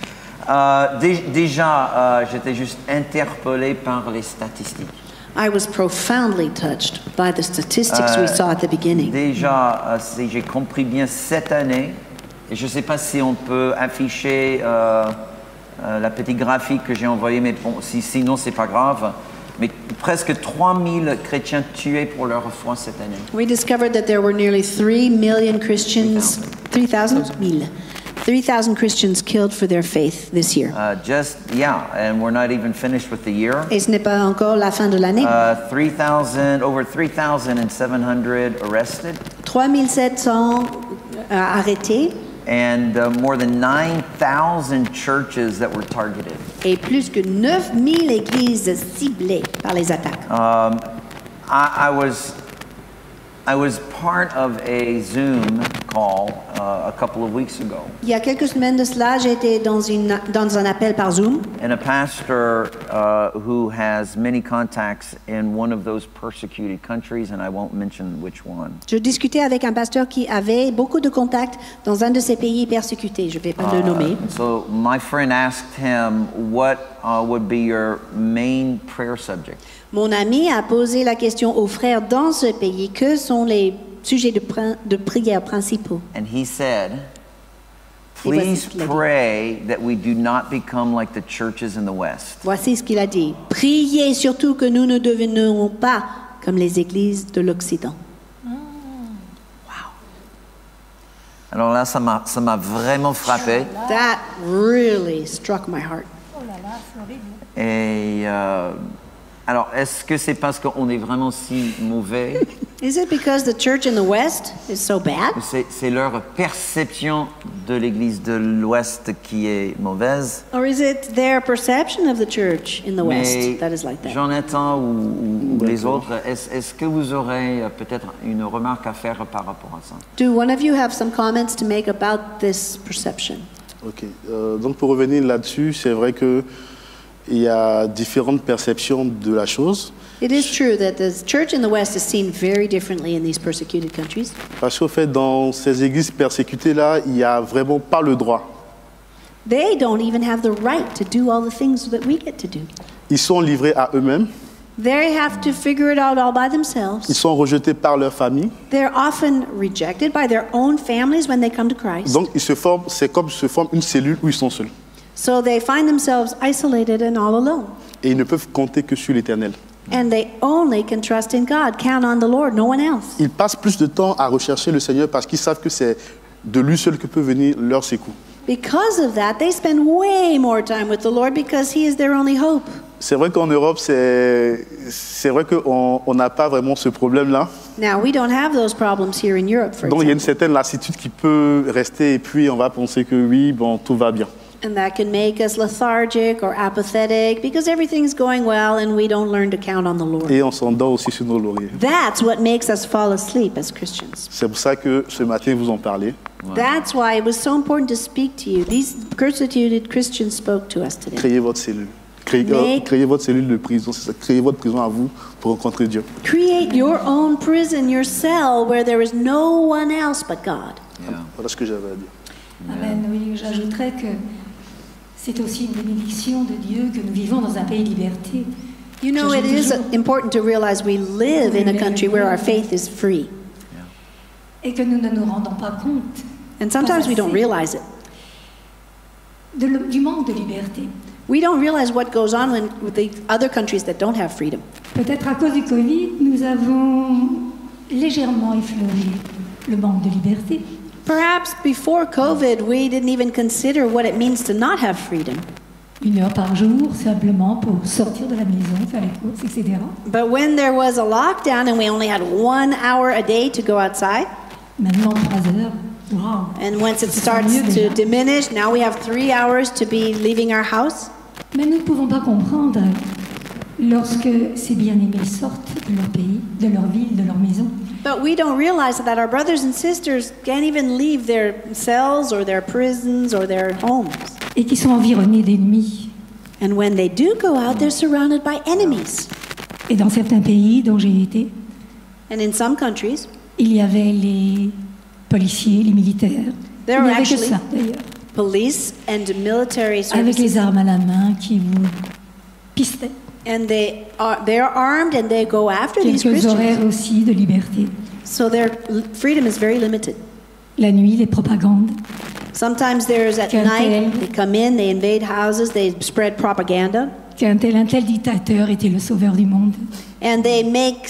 Déjà, j'étais juste interpellé par les statistiques. I was profoundly touched by the statistics we saw at the beginning. Déjà, si j'ai compris bien cette année, et je ne sais pas si on peut afficher la petite graphique que j'ai envoyée, mais bon, sinon c'est pas grave. Mais presque 3000 chrétiens tués pour leur foi cette année. We discovered that there were nearly 3 million Christians, 3,000 Christians killed for their faith this year. And we're not even finished with the year. Et ce n'est pas encore la fin de l'année. Over 3,700 arrested. 3700 arrêtés And more than 9,000 churches that were targeted. et plus que 9000 églises ciblées par les attaques. I was part of a Zoom call a couple of weeks ago. Il y a quelques semaines de cela, j'étais dans un appel par Zoom. And a pastor who has many contacts in one of those persecuted countries, and I won't mention which one. Je discutais avec un pasteur qui avait beaucoup de contacts dans un de ces pays persécutés. Je ne vais pas le nommer. So my friend asked him, what would be your main prayer subject? Mon ami a posé la question aux frères dans ce pays, que sont les sujets de prière principaux? And he said, Please pray that we do not become like the churches in the West. Voici ce qu'il a dit. Priez surtout que nous ne devenions pas comme les églises de l'Occident. Alors là, ça m'a vraiment frappé. That really struck my heart. Et alors, est-ce que c'est parce qu'on est vraiment si mauvais? Is it because the church in the West is so bad? C'est leur perception de l'Église de l'Ouest qui est mauvaise. Or is it their perception of the church in the West that is like that? Jonathan ou les autres, est-ce que vous aurez peut-être une remarque à faire par rapport à ça? Do one of you have some comments to make about this perception? Ok. Donc pour revenir là-dessus, c'est vrai que il y a différentes perceptions de la chose. It is true that the church in the West is seen very differently in these persecuted countries. Parce qu'au fait, dans ces églises persécutées-là, il n'y a vraiment pas le droit. They don't even have the right to do all the things that we get to do. Ils sont livrés à eux-mêmes. They have to figure it out all by themselves. Ils sont rejetés par leur famille. They're often rejected by their own families when they come to Christ. Donc, c'est comme se forme une cellule où ils sont seuls. So they find themselves isolated and all alone. Et ils ne peuvent compter que sur l'Éternel. And they only can trust in God, count on the Lord, no one else. Ils passent plus de temps à rechercher le Seigneur parce qu'ils savent que c'est de lui seul que peut venir leur secours. Because of that, they spend way more time with the Lord because He is their only hope. C'est vrai qu'en Europe, c'est vrai qu'on n'a pas vraiment ce problème-là. Now, we don't have those problems here in Europe, for Donc il y a une example. certaine lassitude qui peut rester et puis on va penser que oui, bon, tout va bien. And that can make us lethargic or apathetic because everything's going well and we don't learn to count on the Lord. Et on s'endort aussi sur nos lauriers. That's what makes us fall asleep as Christians. C'est pour ça que ce matin, vous en parlez. That's why it was so important to speak to you. These persecuted Christians spoke to us today. Créez votre cellule. Créez votre cellule de prison. C'est ça. Créez votre prison à vous pour rencontrer Dieu. Create your own prison, your cell, where there is no one else but God. Voilà ce que j'avais à dire. Amen. Oui, j'ajouterais que c'est aussi une bénédiction de Dieu que nous vivons dans un pays de liberté. You know, it is important to realize we live in a country where our faith is free. Et que nous ne nous rendons pas compte. And sometimes we don't realize it. Du manque de liberté. We don't realize what goes on with the other countries that don't have freedom. Peut-être à cause du Covid, nous avons légèrement effleuré le manque de liberté. Perhaps before COVID, we didn't even consider what it means to not have freedom. 1 heure par jour, simplement pour sortir de la maison, faire les courses, etc. But when there was a lockdown and we only had 1 hour a day to go outside, Maintenant, 3 heures. Wow. and once it C'est starts mieux to déjà. diminish, now we have 3 hours to be leaving our house. Mais nous ne pouvons pas comprendre lorsque ces bien-aimés sortent de leur pays, de leur ville, de leur maison. But we don't realize that our brothers and sisters can't even leave their cells or their prisons or their homes. Et qui sont environnés d'ennemis. And when they do go out, they're surrounded by enemies. Et dans certains pays dont j'ai été, And in some countries, il y avait les policiers, les militaires. There Il n'y are avait que actually ça, d'ailleurs. police and military Avec services. les armes à la main qui vous pistaient. And they are armed and they go after these Quelques horaires Christians. aussi de liberté. So their freedom is very limited. La nuit, les propagandes. Sometimes there's at night, they come in, they invade houses, they spread propaganda. Un tel dictateur était le sauveur du monde. And they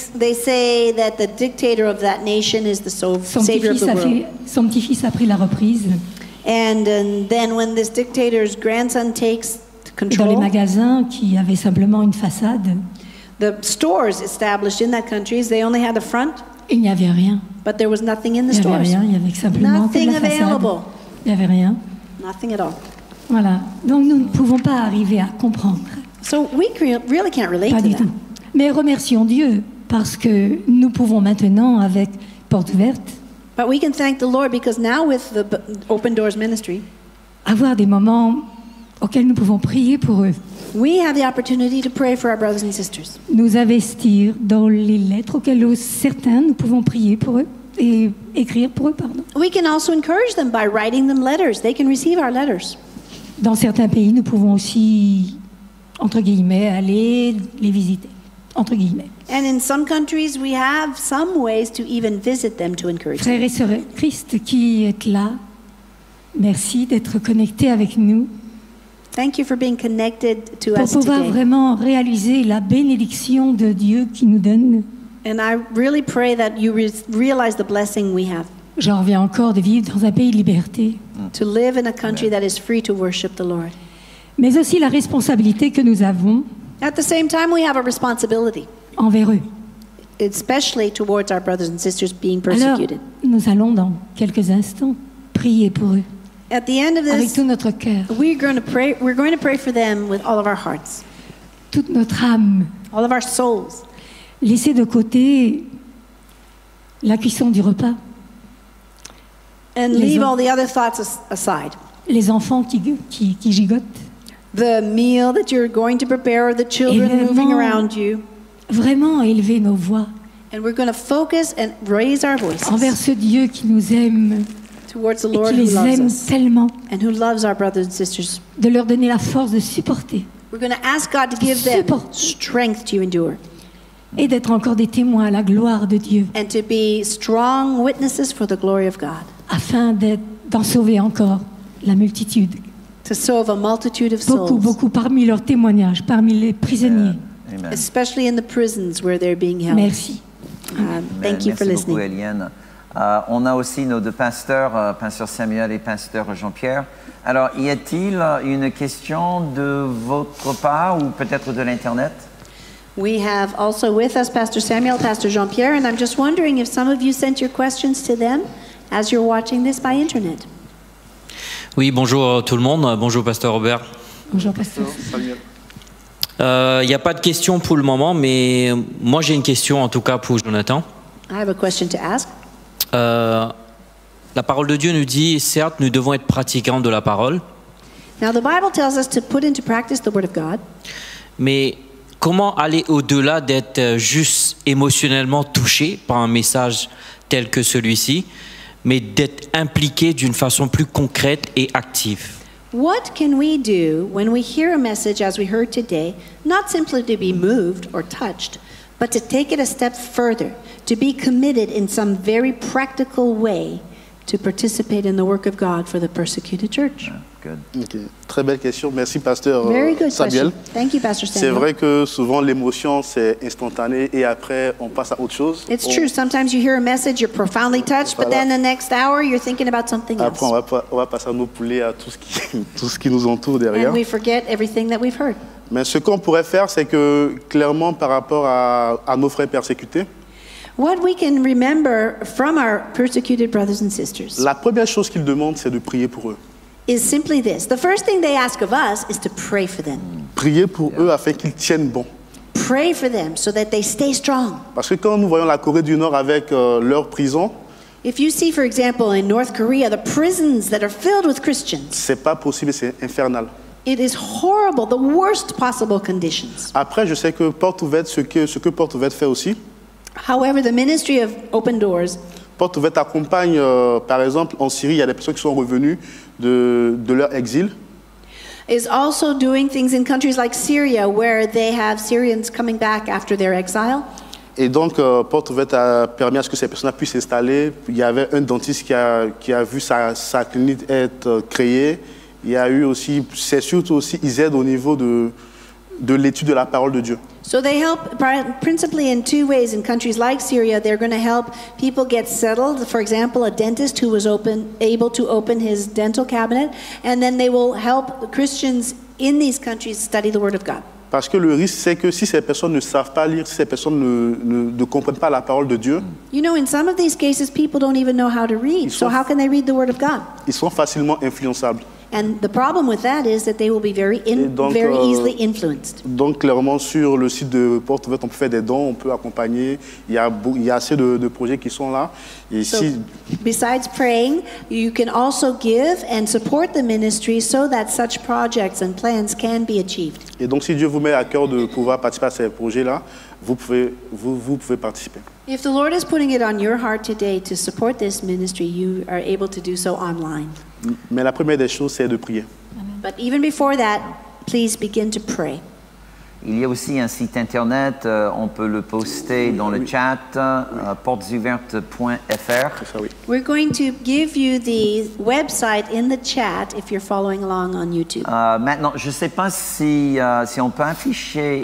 say that the dictator of that nation is the savior of the world. Son petit-fils a pris la reprise. And then when this dictator's grandson takes Et dans les control, magasins qui avaient simplement une façade, the stores established in that country, they only had the front, il n'y avait rien. but there was nothing in the Il n'y avait stores. rien, il y avait simplement que Nothing la façade. available. Il n'y avait rien. Nothing at all. Voilà. Donc nous ne pouvons pas arriver à comprendre. So we really can't relate Pas to du that. tout. Mais remercions Dieu parce que nous pouvons maintenant, avec Porte Ouverte, But we can thank the Lord because now with the Open Doors ministry, avoir des moments auxquels nous pouvons prier pour eux, we have the opportunity to pray for our brothers and sisters. nous investir dans les lettres auxquelles certains nous pouvons prier pour eux et écrire pour eux, pardon. We can also encourage them by writing them letters. They can receive our letters. Dans certains pays, nous pouvons aussi, entre guillemets, aller les visiter, entre guillemets. And in some countries, we have some ways to even visit them to encourage them. Frères et sœurs Christ qui est là, Merci d'être connecté avec nous Thank you for being connected to pour us pouvoir today. vraiment réaliser la bénédiction de Dieu qui nous donne. And I really pray that you realize the blessing we have J'en reviens encore de vivre dans un pays de liberté, to live in a country that is free to worship the Lord. mais aussi la responsabilité que nous avons At the same time, we have a responsibility, envers eux. especially towards our brothers and sisters being Alors, persecuted. nous allons dans quelques instants prier pour eux, At the end of avec this, tout notre cœur, we're going to pray for them with all of our hearts, toute notre âme. all of our souls. Laisser de côté la cuisson du repas, And Les leave autres- all the other thoughts aside. les enfants qui gigotent. The meal that you're going to prepare, or the children Évidemment. moving around you. Vraiment élever nos voix And we're going to focus and raise our envers voices ce Dieu qui nous aime towards the et Lord qui who les loves aime us tellement, and who loves our brothers and sisters. de leur donner la force de supporter We're going to ask God to give them Support. strength to endure et d'être encore des témoins à la gloire de Dieu, and to be strong witnesses for the glory of God, afin d'en sauver encore la multitude. to save a multitude of Beaucoup, souls, beaucoup parmi leurs témoignages, parmi les prisonniers. Amen. especially in the prisons where they're being held. Merci. Thank you for Merci beaucoup, listening. Eliane. On a aussi nos deux pasteurs, pasteur Samuel et pasteur Jean-Pierre. Alors, y a-t-il une question de votre part ou peut-être de l'Internet? We have also with us Pastor Samuel, Pastor Jean-Pierre, and I'm just wondering if some of you sent your questions to them as you're watching this by internet. Oui, bonjour tout le monde. Bonjour, pasteur Robert. Bonjour, pasteur. Il n'y a pas de question pour le moment, mais moi j'ai une question en tout cas pour Jonathan. I have a question to ask. La parole de Dieu nous dit, certes, nous devons être pratiquants de la parole, Now, the Bible tells us to put into practice the Word of God, mais comment aller au-delà d'être juste émotionnellement touché par un message tel que celui-ci, mais d'être impliqué d'une façon plus concrète et active? what can we do when we hear a message as we heard today, not simply to be moved or touched, but to take it a step further, to be committed in some very practical way to participate in the work of God for the persecuted church? Good. Ok. Très belle question. Merci, pasteur Very good Samuel. question. Thank you, Pastor C'est Samuel. vrai que souvent l'émotion c'est instantané et après on passe à autre chose. It's true. Sometimes you hear a message, you're profoundly touched, but Voilà. then the next hour you're thinking about something Après else. on va passer à nous pouler à tout tout ce qui nous entoure derrière. And we forget everything that we've heard. Mais ce qu'on pourrait faire, c'est que clairement par rapport à nos frères persécutés, What we can remember from our persecuted brothers and sisters la première chose qu'ils demandent, c'est de prier pour eux. is simply this. The first thing they ask of us is to pray for them. Prier pour eux afin qu'ils tiennent bon. Pray for them so that they stay strong. Parce que quand nous voyons la Corée du Nord avec leurs prisons, If you see, for example, in North Korea, the prisons that are filled with Christians, c'est pas possible, c'est infernal. it is horrible, the worst possible conditions. Après, je sais que Porte Ouverte, ce que Porte Ouverte fait aussi, However, the ministry of Open Doors Porte Ouverte accompagne, par exemple, en Syrie, il y a des personnes qui sont revenues de leur exil. is also doing things in countries like Syria where they have Syrians coming back after their exile. Et donc, Porte Ouverte a permis à ce que ces personnes puissent s'installer. Il y avait un dentiste qui a vu sa clinique être créée. Il y a eu aussi, c'est surtout aussi, ils aident au niveau de l'étude de la parole de Dieu. So they help principally in two ways. In countries like Syria, they're going to help people get settled. For example, a dentist who was able to open his dental cabinet, and then they will help Christians in these countries study the Word of God. Parce que le risque, c'est que si ces personnes ne savent pas lire, si ces personnes ne comprennent pas la parole de Dieu, You know, in some of these cases, people don't even know how to read. So how can they read the Word of God? ils sont facilement influençables. And the problem with that is that they will be very donc, easily influenced. Donc, clairement, sur le site de Porte Ouverte, on peut faire des dons, on peut accompagner. Il y a assez de projets qui sont là. Et So, si, besides praying, you can also give and support the ministry so that such projects and plans can be achieved. et donc, si Dieu vous met à cœur de pouvoir participer à ces projets-là, vous pouvez participer. If the Lord is putting it on your heart today to support this ministry, you are able to do so online. Mais la première des choses, c'est de prier. But even before that, please begin to pray. Il y a aussi un site internet, on peut le poster dans le chat, portesouvertes.fr. C'est ça, oui. We're going to give you the website in the chat if you're following along on YouTube. Maintenant, je ne sais pas si on peut afficher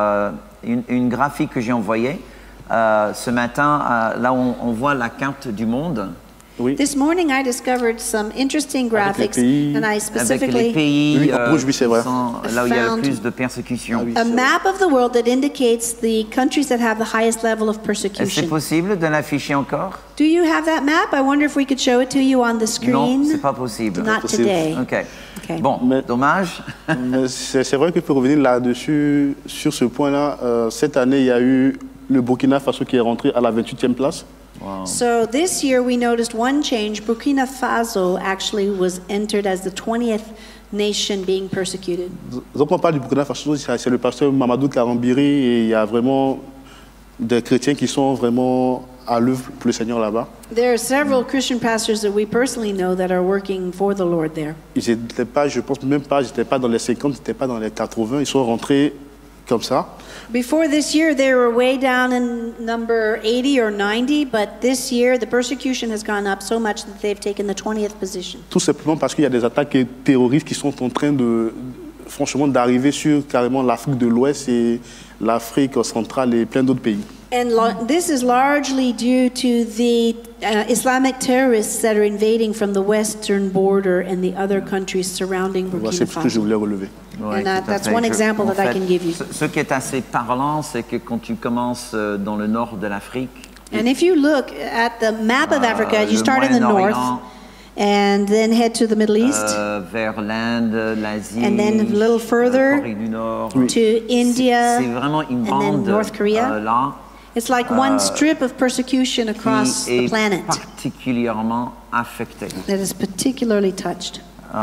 une graphique que j'ai envoyée ce matin, là où on voit la carte du monde. Oui. This morning I discovered some interesting graphics, pays. and I Avec les specifically pays Oui, en rouge, oui, c'est vrai. là où il y a le found plus de persécution. Ah oui. a map of the world that indicates the countries that have the highest level of Est-ce que c'est persecution. possible de l'afficher encore? Do you have that map? I wonder if we could show it to you on the Non, screen. c'est pas possible. Not possible. today. Ok. Okay. Bon, Mais- dommage. Mais c'est vrai que pour revenir là-dessus, sur ce point-là, cette année, il y a eu le Burkina Faso qui est rentré à la 28e place. So this year we noticed one change. Burkina Faso actually was entered as the 20th nation being persecuted. Donc on parle du Burkina Faso, c'est le pasteur Mamadou Karambiri, et il y a vraiment des chrétiens qui sont vraiment à l'œuvre pour le Seigneur là-bas. There are several Christian pastors that we personally know that are working for the Lord there. Ils n'étaient pas, je pense même pas, ils n'étaient pas dans les 50, ils n'étaient pas dans les 80, ils sont rentrés comme ça. Before this year, they were way down in number 80 or 90, but this year the persecution has gone up so much that they've taken the 20th position. Tout simplement parce qu'il y a des attaques terroristes qui sont en train franchement d'arriver sur carrément l'Afrique de l'Ouest et l'Afrique centrale et plein d'autres pays. And this is largely due to the Islamic terrorists that are invading from the western border and the other countries surrounding Voilà, Burkina c'est ce que je Faso. voulais relever. Ouais, And tout à that's fait. one example En that I fait, can give you. Ce qui est assez parlant, c'est que quand tu commences dans le nord de l'Afrique, And if you look at the map of Africa, you le start in the north Moyen-Orient, and then head to the Middle East, vers l'Inde, l'Asie, And then a little further la Corée du Nord. to India, C'est vraiment une and then bande North Korea. là It's like one strip of persecution across qui the est planet particulièrement affectée. that is particularly touched.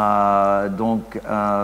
Donc,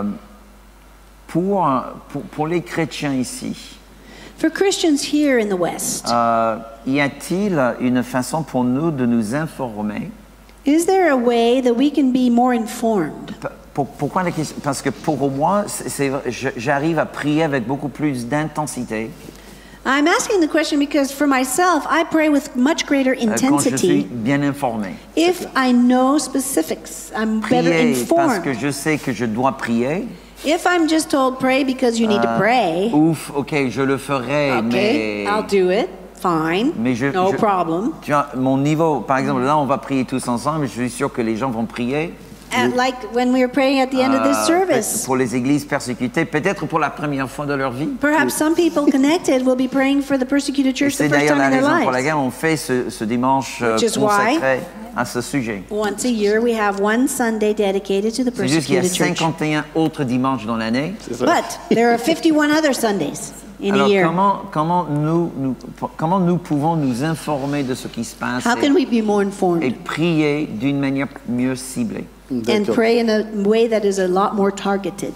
pour les chrétiens ici, For Christians here in the West, y a-t-il une façon pour nous de nous informer? is there a way that we can be more informed? Pourquoi la question? Parce que pour moi, j'arrive à prier avec beaucoup plus d'intensité I'm asking the question because for myself, I pray with much greater quand je suis intensity bien informé. if I know specifics. I'm better Prier parce que informed. je sais que je dois prier. If I'm just told pray because you need to pray, Ouf, ok, je le ferai, okay, mais I'll do it. Fine, Mais no problem. Tu vois, mon niveau, par exemple, là, on va prier tous ensemble, je suis sûr que les gens vont prier. And like when we were praying at the end of this service, Pour les églises persécutées, peut-être pour la première fois de leur vie. perhaps some people connected will be praying for the persecuted Et church the c'est first d'ailleurs time la in their raison pour lives. laquelle on fait ce dimanche Which is why- consacré à ce sujet. Once a year, we have one Sunday dedicated to the C'est juste qu'il y a persecuted church. 51 autres dimanches dans l'année. C'est ça. But there are 51 other Sundays in a Alors, year. comment nous pouvons nous informer de ce qui se passe How can we be more informed et prier d'une manière mieux ciblée? and D'accord. pray in a way that is a lot more targeted?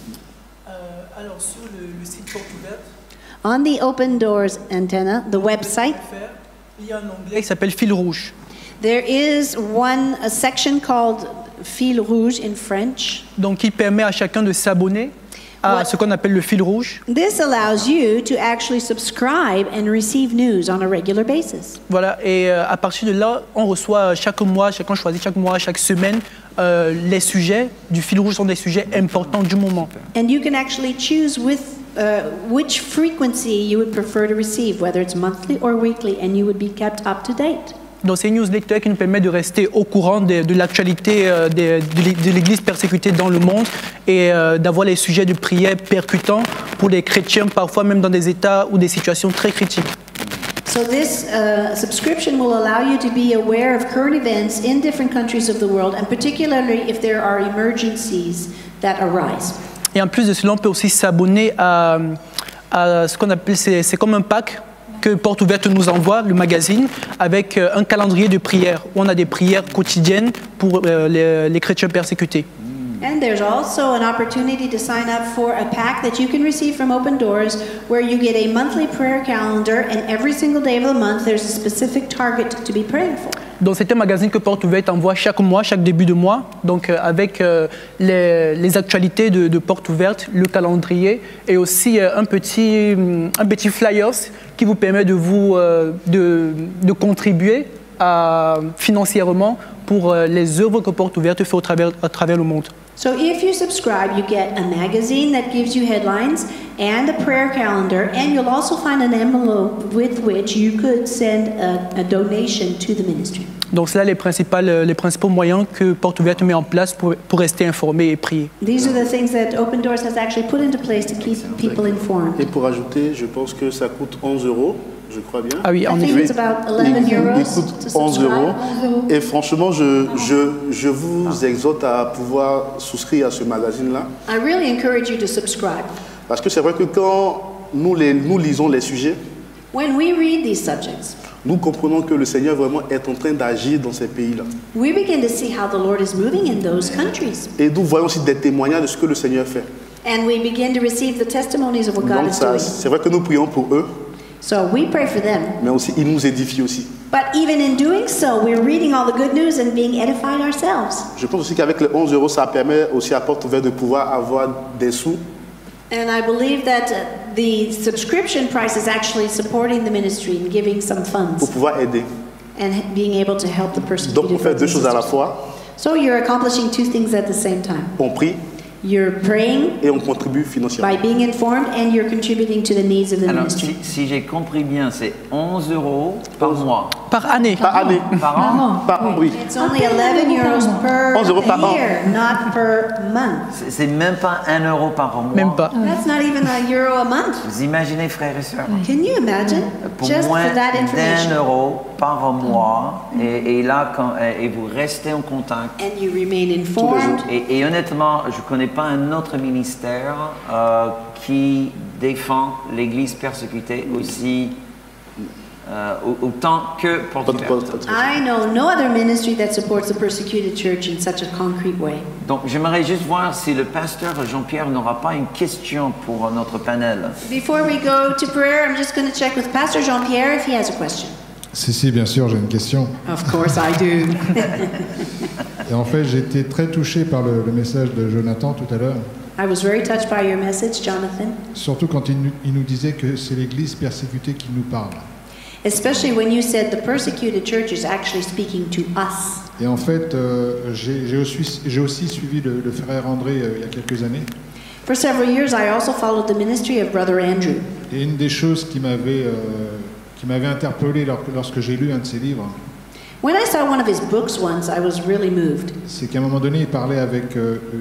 Alors, sur le site Porte Ouverte, On the Open Doors antenna, the website, il y a un onglet qui s'appelle Fil rouge. there is a section called Fil Rouge in French. Donc, il permet à chacun de s'abonner à What- ce qu'on appelle le fil rouge. This allows you to actually subscribe and receive news on a regular basis. Voilà, et à partir de là, on reçoit chaque mois, chacun choisit chaque mois, chaque semaine, les sujets du fil rouge sont des sujets importants du moment. And you can actually choose which frequency you would prefer to receive, whether it's monthly or weekly, and you would be kept up to date. Donc, c'est une newsletter qui nous permet de rester au courant de l'actualité de l'Église persécutée dans le monde et d'avoir les sujets de prière percutants pour les chrétiens, parfois même dans des états ou des situations très critiques. So this subscription will allow you to be aware of current events in different countries of the world, and particularly if there are emergencies that arise. Et en plus de cela, on peut aussi s'abonner à ce qu'on appelle, c'est comme un pack que Porte Ouverte nous envoie, le magazine, avec un calendrier de prières, où on a des prières quotidiennes pour les chrétiens persécutés. And there's also an opportunity to sign up for a pack that you can receive from Open Doors, where you get a monthly prayer calendar, and every single day of the month there's a specific target to be praying for. Donc c'est un magazine que Porte Ouverte envoie chaque mois, chaque début de mois, donc avec les actualités de Porte Ouverte, le calendrier et aussi un petit flyers qui vous permet de contribuer financièrement pour les œuvres que Porte Ouverte fait à travers le monde. So if you subscribe, you get a magazine that gives you headlines and a prayer calendar, and you'll also find an envelope with which you could send a donation to the ministry. Donc c'est là les principaux moyens que Porte Ouverte met en place pour rester informé et prier. These are the things that Open Doors has actually put into place to keep people informed. Et pour ajouter, je pense que ça coûte 11 €, je crois bien. Ah oui, en I think effet. it's about 11 euros Il coûte to 11 subscribe. €. Et franchement, je vous exhorte à pouvoir souscrire à ce magazine-là. I really encourage you to subscribe. Parce que c'est vrai que quand nous lisons les sujets, When we read these subjects, nous comprenons que le Seigneur vraiment est en train d'agir dans ces pays-là. we begin to see how the Lord is moving in those countries. Et nous voyons aussi des témoignages de ce que le Seigneur fait. And we begin to receive the testimonies of what God Donc is doing. c'est vrai que nous prions pour eux, So we pray for them. mais aussi ils nous édifient aussi. But even in doing so, we're reading all the good news and being edified ourselves. Je pense aussi qu'avec les 11 €, ça permet aussi à Porte Ouverte de pouvoir avoir des sous And I believe that the subscription price is actually supporting the ministry and giving some funds pour pouvoir aider. and being able to help the persecuted Donc on fait brothers deux and choses à la sisters. fois. So you're accomplishing two things at the same time. On prie You're praying et on contribue financièrement. by being informed and you're contributing to the needs of the Alors, ministry. si j'ai compris bien, c'est 11 € par mois. Par année. Par année. Par an? Par an, oui. It's only 11 euros per 11 € par an. year, not per month. C'est même pas 1 € par mois. Même pas. That's not even €1 a month. Vous imaginez, frères et sœurs? Can you imagine? Pour Just moins for that d'1 information. € par mois, et là, et vous restez en contact. And you remain informed. Et honnêtement, je ne connais pas un autre ministère qui défend l'Église persécutée aussi autant que Porte Ouverte. I know no other ministry that supports the persecuted church in such a concrete way. Donc j'aimerais juste voir si le pasteur Jean-Pierre n'aura pas une question pour notre panel. Before we go to prayer, I'm just going to check with Pastor Jean-Pierre if he has a question. Si, bien sûr, j'ai une question. Of course I do. Et en fait, j'ai été très touché par le message de Jonathan tout à l'heure, I was very touched by your message, Jonathan, surtout quand il nous disait que c'est l'Église persécutée qui nous parle. especially when you said the persecuted church is actually speaking to us. Et en fait, j'ai aussi suivi le frère André il y a quelques années. For several years, I also followed the ministry of Brother Andrew. Et une des choses qui m'avait interpellé lorsque j'ai lu un de ses livres, When I saw one of his books once, I was really moved. c'est qu'à un moment donné, il parlait avec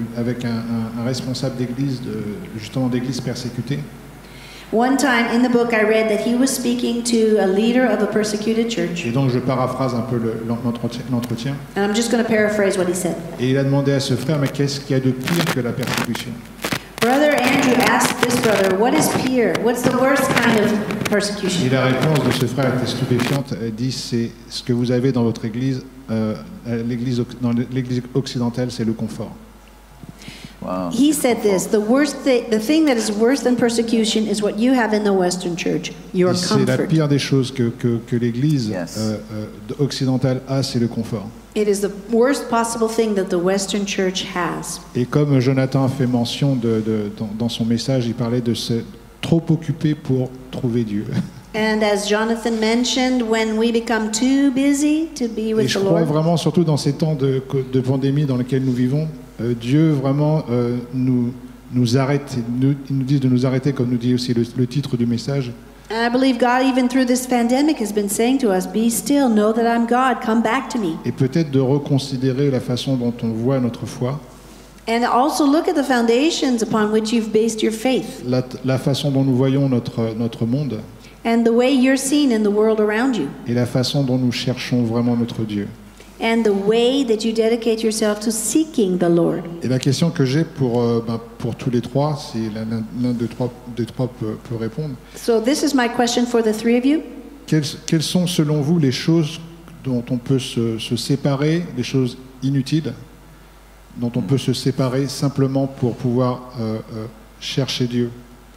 un responsable d'église, justement d'église persécutée. One time in the book, I read that he was speaking to a leader of a persecuted church. Et donc, je paraphrase un peu l'entretien. And I'm just going to paraphrase what he said. Et il a demandé à ce frère, mais qu'est-ce qu'il y a de pire que la persécution? Brother Andrew asked this brother, what is pure? What's the worst kind of persecution? Et la réponse de ce frère était stupéfiante. Elle dit, c'est ce que vous avez dans votre église, dans l'église occidentale, c'est le confort. Wow. He said this, the thing that is worse than persecution is what you have in the Western church, your Et c'est la comfort. pire des choses que l'église Yes. occidentale a, c'est le confort. It is the worst possible thing that the Western church has. Et comme Jonathan a fait mention dans son message, il parlait de se trop occuper pour trouver Dieu. And as Jonathan mentioned, when we become too busy to be Et with je the crois Lord, vraiment, surtout dans ces temps de pandémie dans lesquels nous vivons, Dieu vraiment nous arrête. Il nous dit de nous arrêter, comme nous dit aussi le titre du message. and I believe God, even through this pandemic, has been saying to us, be still, know that I'm God, come back to me. Et peut-être de reconsidérer la façon dont on voit notre foi, And also look at the foundations upon which you've based your faith la façon dont nous voyons notre monde and the way you're seen in the world around you et la façon dont nous cherchons vraiment notre Dieu. and the way that you dedicate yourself to seeking the Lord. Et la question que j'ai pour tous les trois, si l'un des trois peut répondre, So this is my question for the three of you. quelles sont selon vous les choses dont on peut se séparer, les choses inutiles, dont on peut se séparer simplement pour pouvoir chercher Dieu?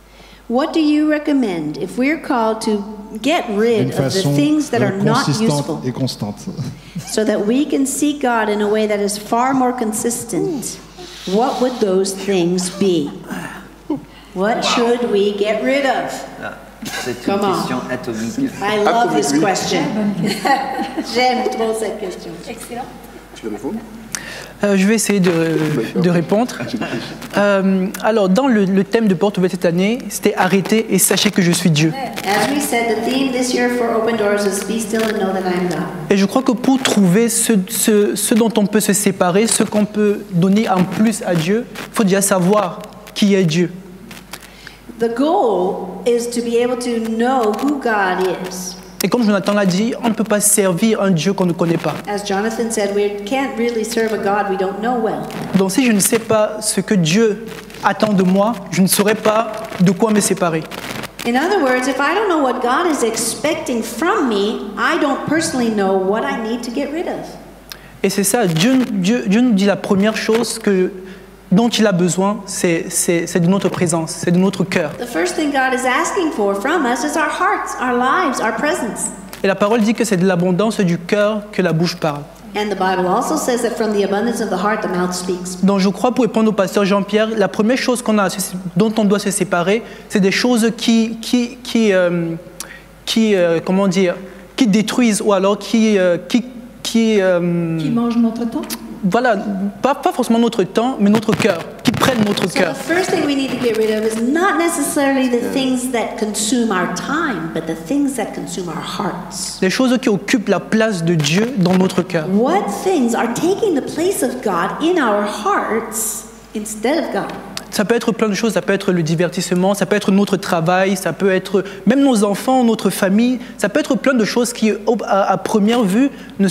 What do you recommend if we're called to get D'une rid of the façon things that are not consistante useful et constante. so that we can seek God in a way that is far more consistent? What would those things be? What should we get rid of? C'est une Come on. question atomique. I love this question. J'aime trop cette question. Excellent. Tu veux répondre? Je vais essayer de répondre. Alors, dans le thème de Porte Ouverte cette année, c'était arrêtez et sachez que je suis Dieu. As we said, the theme this year for Open Doors is Be Still and Know That I Am God. Et je crois que pour trouver ce dont on peut se séparer, ce qu'on peut donner en plus à Dieu, il faut déjà savoir qui est Dieu. The goal is to be able to know who God is. Et comme Jonathan l'a dit, on ne peut pas servir un Dieu qu'on ne connaît pas. As Jonathan said, we can't really serve a God we don't know well. Donc si je ne sais pas ce que Dieu attend de moi, je ne saurais pas de quoi me séparer. In other words, if I don't know what God is expecting from me, I don't personally know what I need to get rid of. Et c'est ça, Dieu nous dit la première chose dont il a besoin, c'est de notre présence, c'est de notre cœur. The first thing God is asking for from us is our hearts, our lives, our presence. Et la parole dit que c'est de l'abondance du cœur que la bouche parle. And the Bible also says that from the abundance of the heart, the mouth speaks. Donc je crois, pour répondre au pasteur Jean-Pierre, la première chose dont on doit se séparer, c'est des choses qui détruisent ou alors qui mange notre temps. voilà, pas forcément notre temps, mais notre cœur, qui prennent notre So cœur. the first thing we need to get rid of is not necessarily the things that consume our time, but the things that consume our hearts. Les choses qui occupent la place de Dieu dans notre cœur. What things are taking the place of God in our hearts instead of God? Ça peut être plein de choses, ça peut être le divertissement, ça peut être notre travail, ça peut être même nos enfants, notre famille, ça peut être plein de choses qui, à première vue,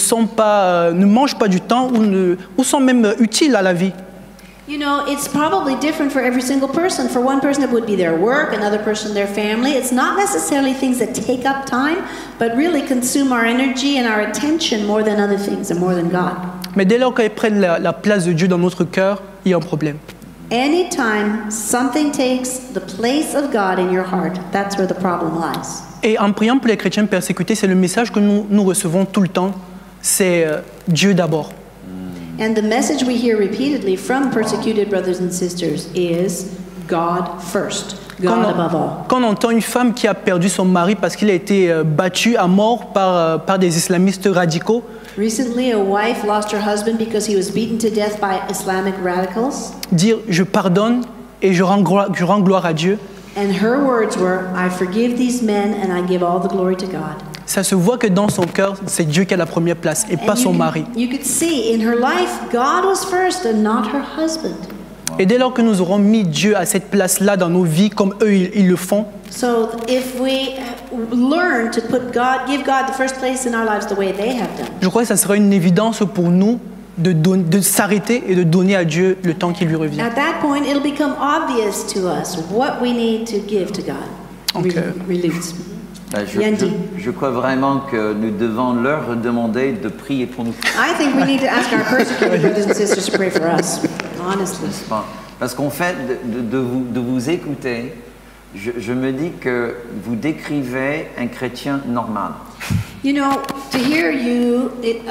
ne mangent pas du temps ou sont même utiles à la vie. You know, it's probably different for every single person. For one person, it would be their work, another person, their family. It's not necessarily things that take up time, but really consume our energy and our attention more than other things and more than God. Mais dès lors qu'elles prennent la place de Dieu dans notre cœur, il y a un problème. Anytime something takes the place of God in your heart, that's where the problem lies. Et en priant pour les chrétiens persécutés, c'est le message que nous recevons tout le temps, c'est Dieu d'abord. And the message we hear repeatedly from persecuted brothers and sisters is God first, God above all. Quand on entend une femme qui a perdu son mari parce qu'il a été battu à mort par des islamistes radicaux, Recently, a wife lost her husband because he was beaten to death by Islamic radicals. dire je pardonne et je rends gloire à Dieu, And her words were, I forgive these men and I give all the glory to God. ça se voit que dans son cœur, c'est Dieu qui a la première place et pas And son mari. you could see in her life, God was first and not her husband. Et dès lors que nous aurons mis Dieu à cette place-là dans nos vies, comme eux ils le font, So if we learn to give God the first place in our lives the way they have done, je crois que ça sera une évidence pour nous de s'arrêter et de donner à Dieu le temps qui lui revient. at that point it'll become obvious to us what we need to give to God. Okay. Release. Je crois vraiment que nous devons leur demander de prier pour nous. I think we need to ask our persecuted brothers and sisters to pray for us, honestly. Parce qu'en fait, de vous écouter, je me dis que vous décrivez un chrétien normal. You know, to hear you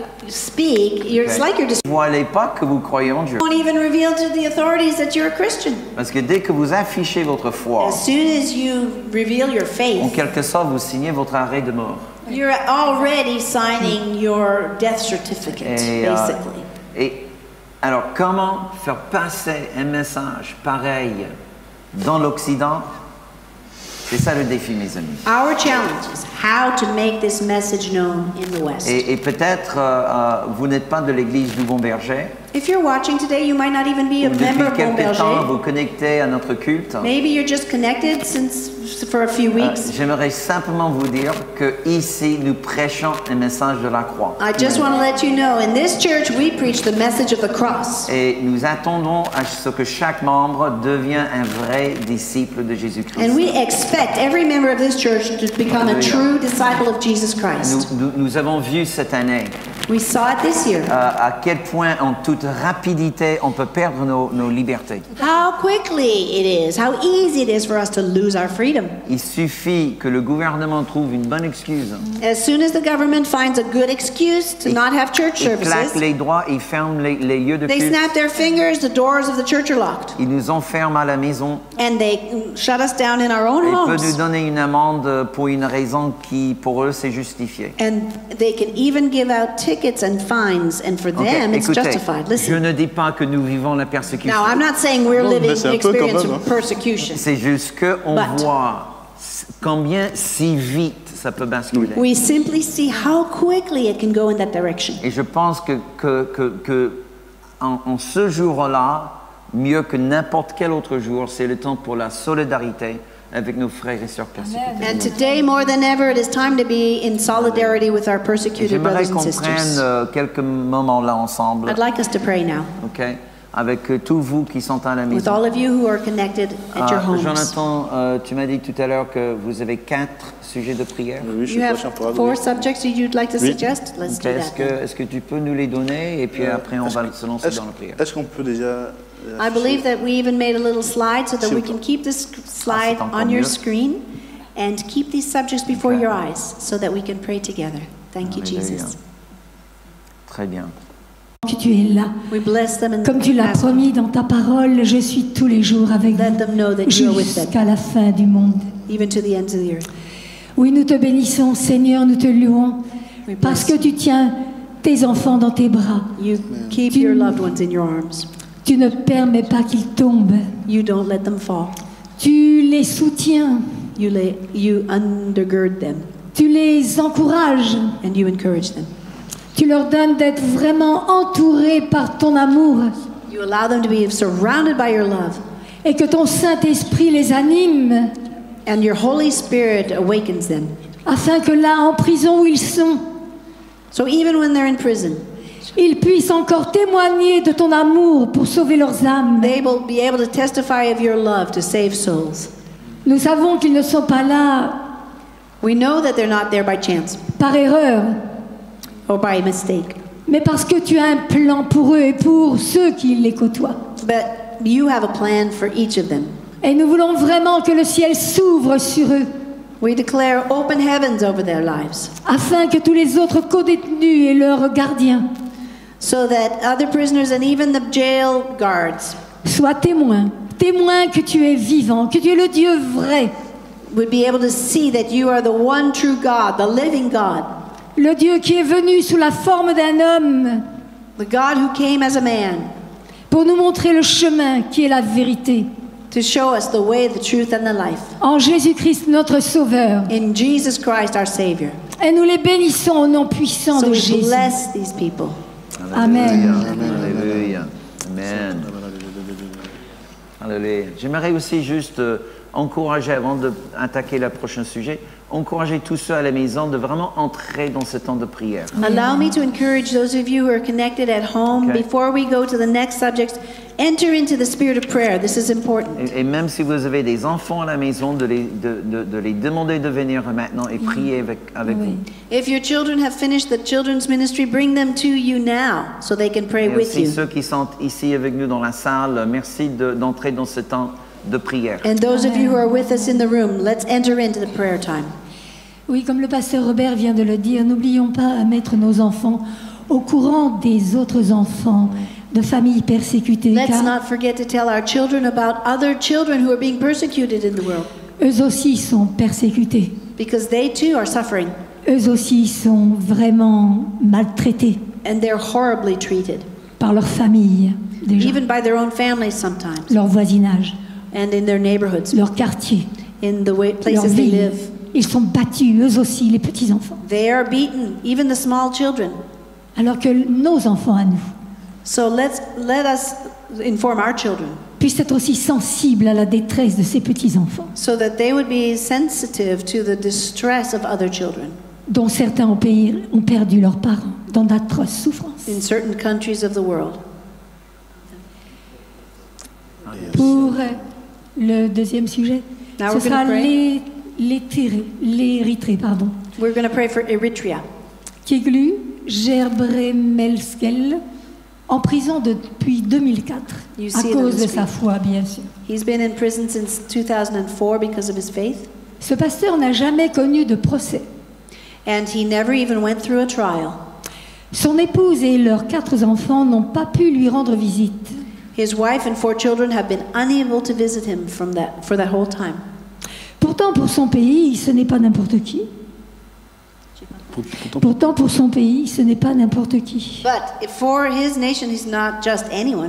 speak, it's like you're just Vous ne voyez pas que vous croyez en Dieu. won't even reveal to the authorities that you're a Christian. Parce que dès que vous affichez votre foi, As soon as you reveal your en faith, quelque sorte, vous signez votre arrêt de mort. you're already signing your death certificate, Et, basically. et alors, comment faire passer un message pareil dans l'Occident? C'est ça le défi, mes amis. Our challenge is how to make this message known in the West. Et peut-être vous n'êtes pas de l'église du Bon Berger. If you're watching today, you might not even be a Ou member depuis of Bon quelque temps, Berger. vous connectez à notre culte. Maybe you're just connected for a few weeks. J'aimerais simplement vous dire que ici, nous prêchons un message de la croix. I just want to let you know, in this church, we preach the message of the cross. Et nous attendons à ce que chaque membre devienne un vrai disciple de And Jésus-Christ. we expect every member of this church to become a Hallelujah. true disciple of Jesus Christ. Nous avons vu cette année We saw it this year. À quel point, en toute rapidité, on peut perdre nos libertés. How quickly it is, how easy it is for us to lose our freedom. Il suffit que le gouvernement trouve une bonne excuse. As soon as the government finds a good excuse to not have church Ils claquent services, les doigts, ils ferment les lieux de they culte. snap their fingers, the doors of the church are locked, Ils nous enferment à la maison. and they shut us down in our own Ils peuvent nous homes. donner une amende pour une raison qui, pour eux, c'est justifié. And they can even give out tickets and fines, and for Ok, them it's écoutez, justified. je Listen. ne dis pas que nous vivons la persécution. Now, I'm not saying we're Non, living mais c'est un an peu quand experience même, of persecution. C'est juste qu'on But- voit combien si vite ça peut basculer. We simply see how quickly it can go in that direction. Et je pense que en ce jour-là, mieux que n'importe quel autre jour, c'est le temps pour la solidarité avec nos frères et sœurs persécutés. And today, more than ever, it is time to be in solidarity with our persecuted J'aimerais brothers and qu'on sisters. prenne quelques moments là ensemble, I'd like us to pray now ok, avec tous vous qui sont à la with maison. all of you who are connected at your homes. Jonathan, tu m'as dit tout à l'heure que vous avez 4 sujets de prière. Oui, je You suis have prochain pour 4 subjects you'd like to Oui. suggest? Let's Ok, do that. then. Est-ce que tu peux nous les donner et puis après on va se lancer dans la prière. Est-ce qu'on peut déjà... I believe that we even made a little slide so that we Super. can keep this slide c'est encore on your mieux. screen and keep these subjects before Okay. your eyes so that we can pray together. Thank you, Alléluia. Jesus. Très bien. Que tu es là. We bless them and Comme tu l'as ask them. promis dans ta parole, je suis tous les jours avec Let vous them know that you are with them, jusqu'à la fin du monde. even to the ends of the earth. Oui, nous te bénissons, Seigneur, nous te louons, We parce bless que tu tiens tes enfants dans tes bras. you. Keep your loved ones in your arms. Tu ne permets pas qu'ils tombent. You don't let them fall. Tu les soutiens, You undergird them tu les encourages. and you encourage them. Tu leur donnes d'être vraiment entourés par ton amour You allow them to be surrounded by your love, et que ton Saint-Esprit les anime and your Holy Spirit awakens them. afin que là, en prison où ils sont, So even when they're in prison, ils puissent encore témoigner de ton amour pour sauver leurs âmes. they will be able to testify of your love to save souls. Nous savons qu'ils ne sont pas là We know that they're not there by chance par erreur, or by mistake, mais parce que tu as un plan pour eux et pour ceux qui les côtoient. but you have a plan for each of them. Et nous voulons vraiment que le ciel s'ouvre sur eux, We declare open heavens over their lives afin que tous les autres co-détenus et leurs gardiens so that other prisoners and even the jail guards soient témoins que tu es vivant, que tu es le Dieu vrai, would be able to see that you are the one true God, the living God, le Dieu qui est venu sous la forme d'un homme the God who came as a man pour nous montrer le chemin qui est la vérité. to show us the way, the truth, and the life. En Jésus-Christ, notre Sauveur. In Jesus Christ, our Savior. Et nous les bénissons au nom puissant So de we Jésus. bless these people. Amen. Alléluia. Amen. Alléluia. J'aimerais aussi juste encourager, avant d'attaquer le prochain sujet, encourager tous ceux à la maison de vraiment entrer dans ce temps de prière. Allow me to encourage those of you who are connected at home, Okay. before we go to the next subject, enter into the spirit of prayer. This is important. Et même si vous avez des enfants à la maison, de les demander de venir maintenant et prier avec vous. If your children have finished the children's ministry, bring them to you now so they can pray Et with aussi you. ceux qui sont ici avec nous dans la salle, merci d'entrer dans ce temps de prière. And those of you who are with us in the room, let's enter into the prayer time. Oui, comme le pasteur Robert vient de le dire, n'oublions pas à mettre nos enfants au courant des autres enfants de familles persécutées, Let's car not forget to tell our children about other children who are being persecuted in the world, eux aussi sont persécutés. because they too are suffering Eux aussi sont vraiment maltraités and they're horribly treated, par leur famille, déjà, even by their own families sometimes, leur voisinage, and in their neighborhoods, leur quartier, in the leur places they ville. live. Ils sont battus, eux aussi, les petits-enfants. They are beaten, even the small children. Alors que nos enfants à nous So let us inform our children puissent être aussi sensibles à la détresse de ces petits-enfants, so that they would be sensitive to the distress of other children dont certains ont perdu leurs parents dans d'atroces souffrances. in certain countries of the world. Pour le deuxième sujet, Now ce we're sera gonna pray. l'Érythrée, We're going to pray for Eritrea. qui est Gebremelskel en prison depuis 2004 You à see it on cause the de screen. sa foi, bien sûr. He's been in prison since 2004 because of his faith, Ce pasteur n'a jamais connu de procès. and he never even went through a trial. Son épouse et leurs 4 enfants n'ont pas pu lui rendre visite. His wife and 4 children have been unable to visit him for that whole time. Pourtant, pour son pays, ce n'est pas n'importe qui. Pourtant, pour son pays, ce n'est pas n'importe qui. But for his nation, he's not just anyone.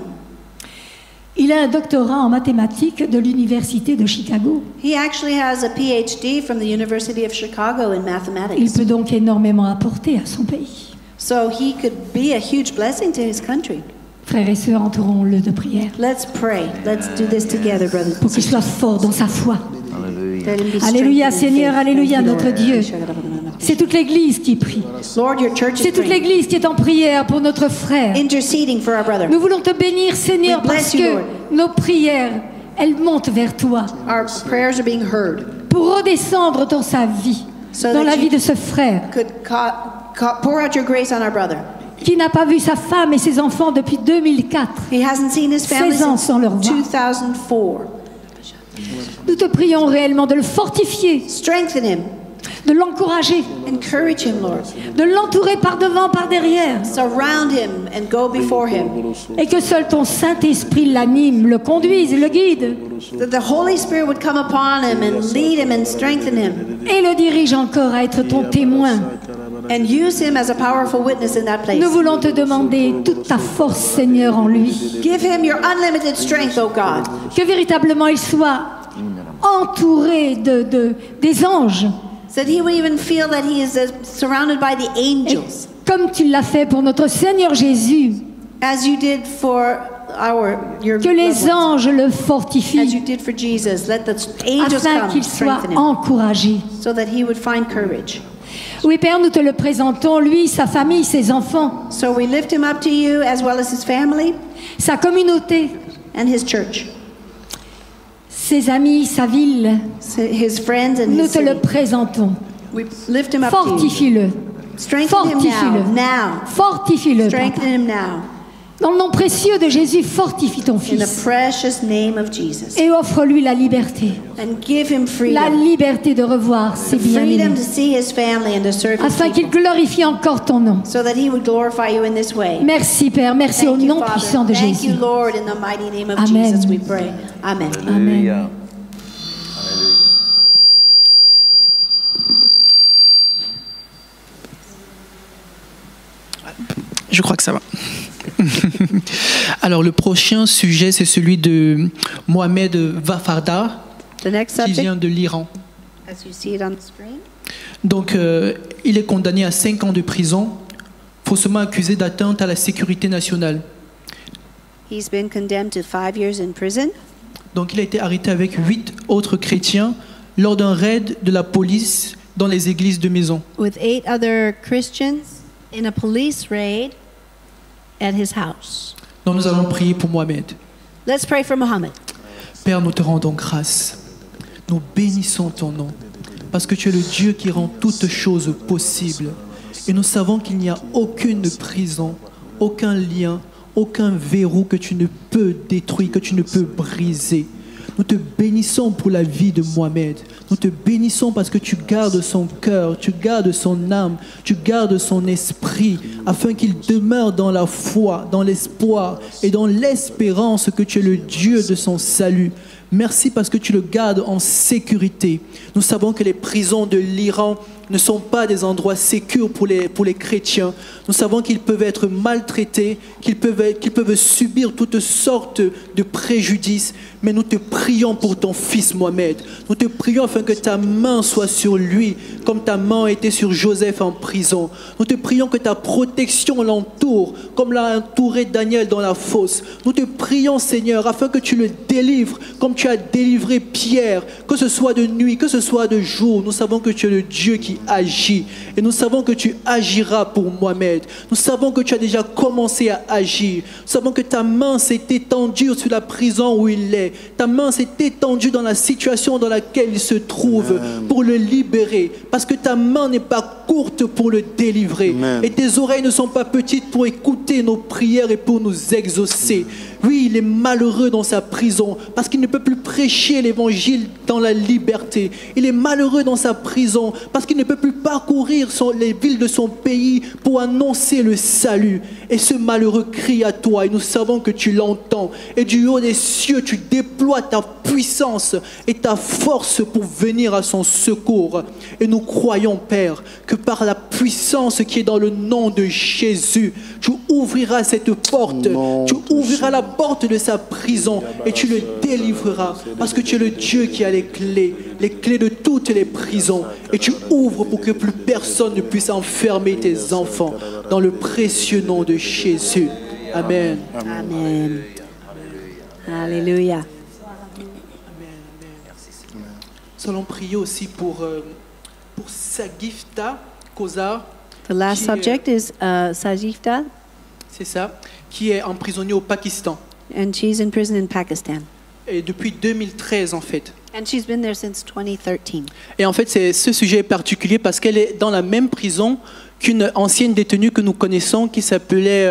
Il a un doctorat en mathématiques de l'Université de Chicago. He actually has a PhD from the University of Chicago in Il mathematics. peut donc énormément apporter à son pays. So he could be a huge blessing to his country. Frères et sœurs, entourons-le de prière Let's pray. Let's do this together, brothers. pour qu'il soit fort dans sa foi. Hallelujah. Let him be Alléluia, strengthened in Seigneur, faith. alléluia, Thank you, notre Lord. Dieu. C'est toute l'Église qui prie. Lord, your church is C'est toute praying, l'Église qui est en prière pour notre frère. interceding for our brother. Nous voulons te bénir, Seigneur, We bless parce you, que Lord. nos prières, elles montent vers toi Our prayers are being heard. pour redescendre dans sa vie, So dans that la you- vie de ce frère Could pour out your grace on our brother. qui n'a pas vu sa femme et ses enfants depuis 2004. He hasn't seen his family 16 ans since sans leur voir. 2004. Nous te prions réellement de le fortifier, Strengthen him. de l'encourager, Encourage him, Lord. de l'entourer par devant, par derrière, Surround him and go before him. et que seul ton Saint-Esprit l'anime, le conduise et le guide, That the Holy Spirit would come upon him and lead him and strengthen him et le dirige encore à être ton témoin. and use him as a powerful witness in that place. Nous voulons te demander toute ta force, Seigneur, en lui, Give him your unlimited strength, O God. que véritablement il soit entouré des anges, So that he would even feel that he is surrounded by the et angels, comme tu l'as fait pour notre Seigneur Jésus, as you did for your que les loved ones. anges le As you fortifient, did for Jesus. Let the angels afin come qu'il soit strengthen him encouragé. so that he would find courage. Oui, Père, nous te le présentons, lui, sa famille, ses enfants, So we lift him up to you as well as his family sa communauté, and his church, ses amis, sa ville. his friends and Nous his te le city. présentons. We lift him up to you. Fortifie-le. Strengthen him Fortifie-le. now. Fortifie-le, Papa. Strengthen him now. Dans le nom précieux de Jésus, fortifie ton In the fils. precious name of Jesus. Et offre-lui la liberté. And give him La freedom. liberté de revoir ses Freedom bien-aimés. to see his family and to serve his Afin qu'il people. glorifie encore ton nom. So that he would glorify you in this way. Merci, Père. Merci au Thank you, nom Father. puissant de Thank you, Jésus. Lord. In the mighty name of Amen. Jesus we pray. Amen. Hallelujah. Hallelujah. Je crois que ça va. Alors, le prochain sujet, c'est celui de Mohamed Vafarda, The next qui subject, vient de l'Iran. as you see it on the screen. Donc, il est condamné à 5 ans de prison, faussement accusé d'atteinte à la sécurité nationale. He's been condemned to 5 years in prison. Donc, il a été arrêté avec 8 autres chrétiens lors d'un raid de la police dans les églises de maison. With 8 other Christians in a police raid at his house. Donc, nous allons prier pour Mohamed. Let's pray for Muhammad. Père, nous te rendons grâce. Nous bénissons ton nom, parce que tu es le Dieu qui rend toutes choses possibles. Et nous savons qu'il n'y a aucune prison, aucun lien, aucun verrou que tu ne peux détruire, que tu ne peux briser. Nous te bénissons pour la vie de Mohamed. Nous te bénissons parce que tu gardes son cœur, tu gardes son âme, tu gardes son esprit, afin qu'il demeure dans la foi, dans l'espoir et dans l'espérance que tu es le Dieu de son salut. Merci parce que tu le gardes en sécurité. Nous savons que les prisons de l'Iran ne sont pas des endroits sécurs pour les chrétiens. Nous savons qu'ils peuvent être maltraités, qu'ils peuvent subir toutes sortes de préjudices. Mais nous te prions pour ton fils Mohamed. Nous te prions afin que ta main soit sur lui, comme ta main était sur Joseph en prison. Nous te prions que ta protection l'entoure, comme l'a entouré Daniel dans la fosse. Nous te prions, Seigneur, afin que tu le délivres, comme tu tu as délivré Pierre, que ce soit de nuit, que ce soit de jour, nous savons que tu es le Dieu qui agit. Et nous savons que tu agiras pour Mohamed. Nous savons que tu as déjà commencé à agir. Nous savons que ta main s'est étendue sur la prison où il est. Ta main s'est étendue dans la situation dans laquelle il se trouve pour le libérer. Parce que ta main n'est pas courte pour le délivrer. Amen. Et tes oreilles ne sont pas petites pour écouter nos prières et pour nous exaucer. Oui, il est malheureux dans sa prison parce qu'il ne peut plus prêcher l'évangile dans la liberté. Il est malheureux dans sa prison parce qu'il ne peut plus parcourir les villes de son pays pour annoncer le salut. Et ce malheureux crie à toi et nous savons que tu l'entends. Et du haut des cieux, tu déploies ta puissance et ta force pour venir à son secours. Et nous croyons, Père, que par la puissance qui est dans le nom de Jésus, tu ouvriras cette porte, tu ouvriras la porte de sa prison et tu le délivreras parce que tu es le Dieu qui a les clés de toutes les prisons et tu ouvres pour que plus personne ne puisse enfermer tes enfants dans le précieux nom de Jésus. Amen. Amen. Hallelujah. Nous allons prier aussi pour Sagifta Kozar. The last subject is Sajifta, C'est ça, qui est emprisonnée au Pakistan. and she's in prison in Pakistan. Et depuis 2013 en fait. And she's been there since 2013. Et en fait, ce sujet est particulier parce qu'elle est dans la même prison qu'une ancienne détenue que nous connaissons qui s'appelait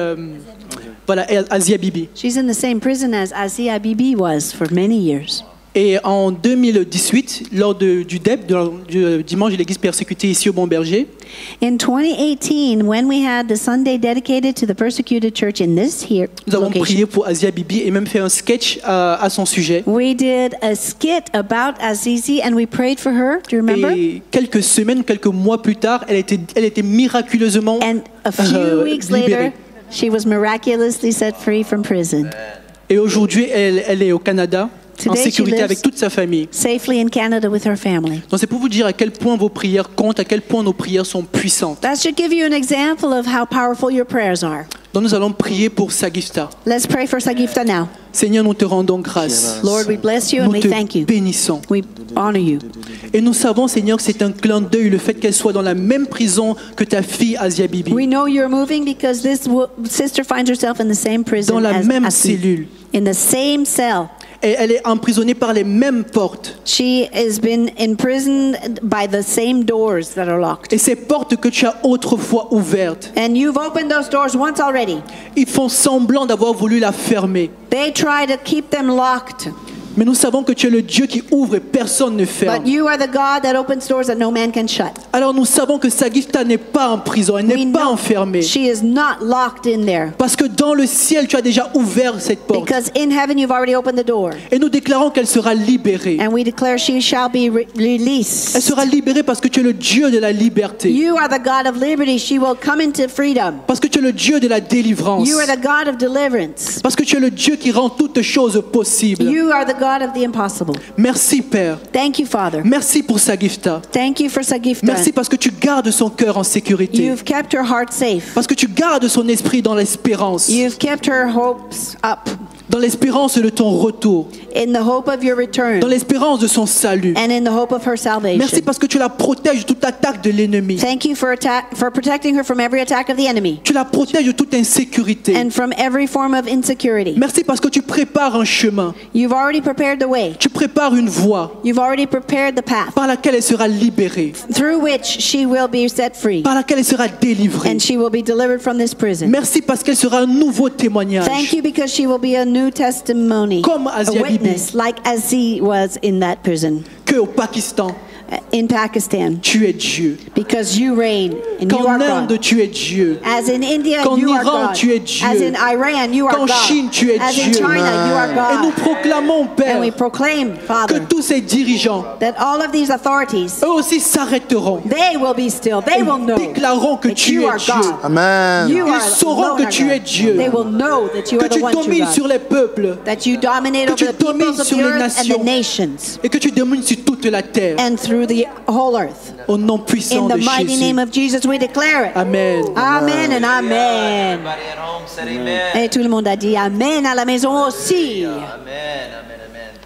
Asia Bibi. She's in the same prison as Asia Bibi was for many years. Et en 2018, lors du DEP, du dimanche de l'église persécutée ici au Bon-Berger, In 2018, when we had the Sunday dedicated to the persecuted church in this here nous avons location, prié pour Asia Bibi et même fait un sketch à son sujet. we did a skit about Azizi and we prayed for her. Do you remember? Et quelques semaines, quelques mois plus tard, elle était miraculeusement And a few weeks libérée. later, she was miraculously set free from prison. Et aujourd'hui, elle est au Canada, en Today she sécurité lives avec toute sa famille. safely in Canada with her family. Donc c'est pour vous dire à quel point vos prières comptent, à quel point nos prières sont puissantes. That should give you an example of how powerful your prayers are. Donc nous allons prier pour Sagifta. Let's pray for Sagifta now. Seigneur, nous te rendons grâce. Lord, we bless you and Nous we te thank you. bénissons. We honor you. Et nous savons, Seigneur, que c'est un clin d'œil le fait qu'elle soit dans la même prison que ta fille Asia Bibi. We know you're moving because this sister finds herself in the same prison Dans la as même Asi. cellule. In the same cell. Et elle est emprisonnée par les mêmes portes. She has been imprisoned by the same doors that are locked. Et ces portes que tu as autrefois ouvertes, And you've opened those doors once already. ils font semblant d'avoir voulu la fermer. They try to keep them locked. Mais nous savons que tu es le Dieu qui ouvre et personne ne ferme. But you are the God that opens doors that no man can shut. Alors nous savons que Sagifta n'est pas en prison, elle We n'est pas know enfermée. she is not locked in there. Parce que dans le ciel, tu as déjà ouvert cette porte. Because in heaven you've already opened the door. Et nous déclarons qu'elle sera libérée. And we declare she shall be released. Elle sera libérée parce que tu es le Dieu de la liberté. You are the God of liberty. She will come into freedom. Parce que tu es le Dieu de la délivrance. You are the God of deliverance. Parce que tu es le Dieu qui rend toutes choses possibles. You are the God of the impossible. Merci Père. Thank you, Father. Merci pour Sagifta. Thank you for Sagifta. Merci parce que tu gardes son cœur en sécurité. You've kept her heart safe. Parce que tu gardes son esprit dans l'espérance. You've kept her hopes up Dans l'espérance de ton retour. in the hope of your return Dans l'espérance de son salut. and in the hope of her salvation. Merci parce que tu la protèges de toute attaque de l'ennemi. Thank you for protecting her from every attack of the enemy Tu la protèges de toute insécurité. and from every form of insecurity. Merci parce que tu prépares un chemin. You've already prepared the way. Tu prépares une voie You've already prepared the path par laquelle elle sera libérée. through which she will be set free Par laquelle elle sera délivrée. and she will be delivered from this prison. Merci parce qu'elle sera un nouveau témoignage. Thank you because she will be a new testimony, Comme a Asia Bibi. witness like Aziz was in that prison Que au Pakistan, in Pakistan, tu es Dieu. because you reign and you are Qu'en Inde, God. tu es Dieu. As in India, Qu'en you are Iran, God. tu es Dieu. As in Iran, you are Qu'en God. Chine, tu es As in Dieu. China, you are Et nous God. proclamons, Père, And we proclaim, que Father, tous ces dirigeants, that all of these authorities, eux aussi s'arrêteront. they will be still. They will Ils know déclareront que that tu you es are Dieu. God. Amen. You Ils are sauront alone que are tu God. es Dieu. They will know that you Que are the tu one true domines God. sur les peuples That you dominate Que over tu the peoples domines of sur the les earth and nations. the nations et que tu domines sur toute la terre. and through the whole earth. Au nom puissant In the de mighty Jésus. name of Jesus, we declare it. Amen. Amen and amen. Everybody at home said amen. Et tout le monde a dit amen à la maison aussi. Amen, amen, amen. And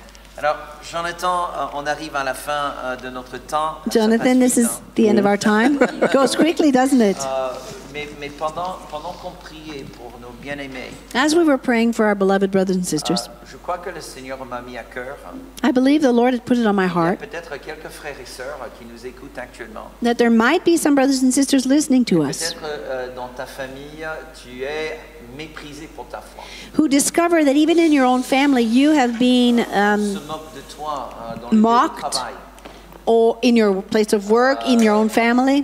Alors, Jonathan, on arrive à la fin de notre temps. Jonathan, this is the end of our time. It goes quickly, doesn't it? Mais pendant qu'on priait pour nos bien-aimés, As we were praying for our beloved brothers and sisters, je crois que le Seigneur m'a mis à cœur. I believe the Lord had put it on my Il y a heart peut-être quelques frères et sœurs qui nous écoutent actuellement. that there might be some brothers and sisters listening to us Peut-être dans ta famille, tu es méprisé pour ta foi. who discover that even in your own family you have been On se moque de toi dans le lieu de mocked. travail. or in your place of work, in your own family.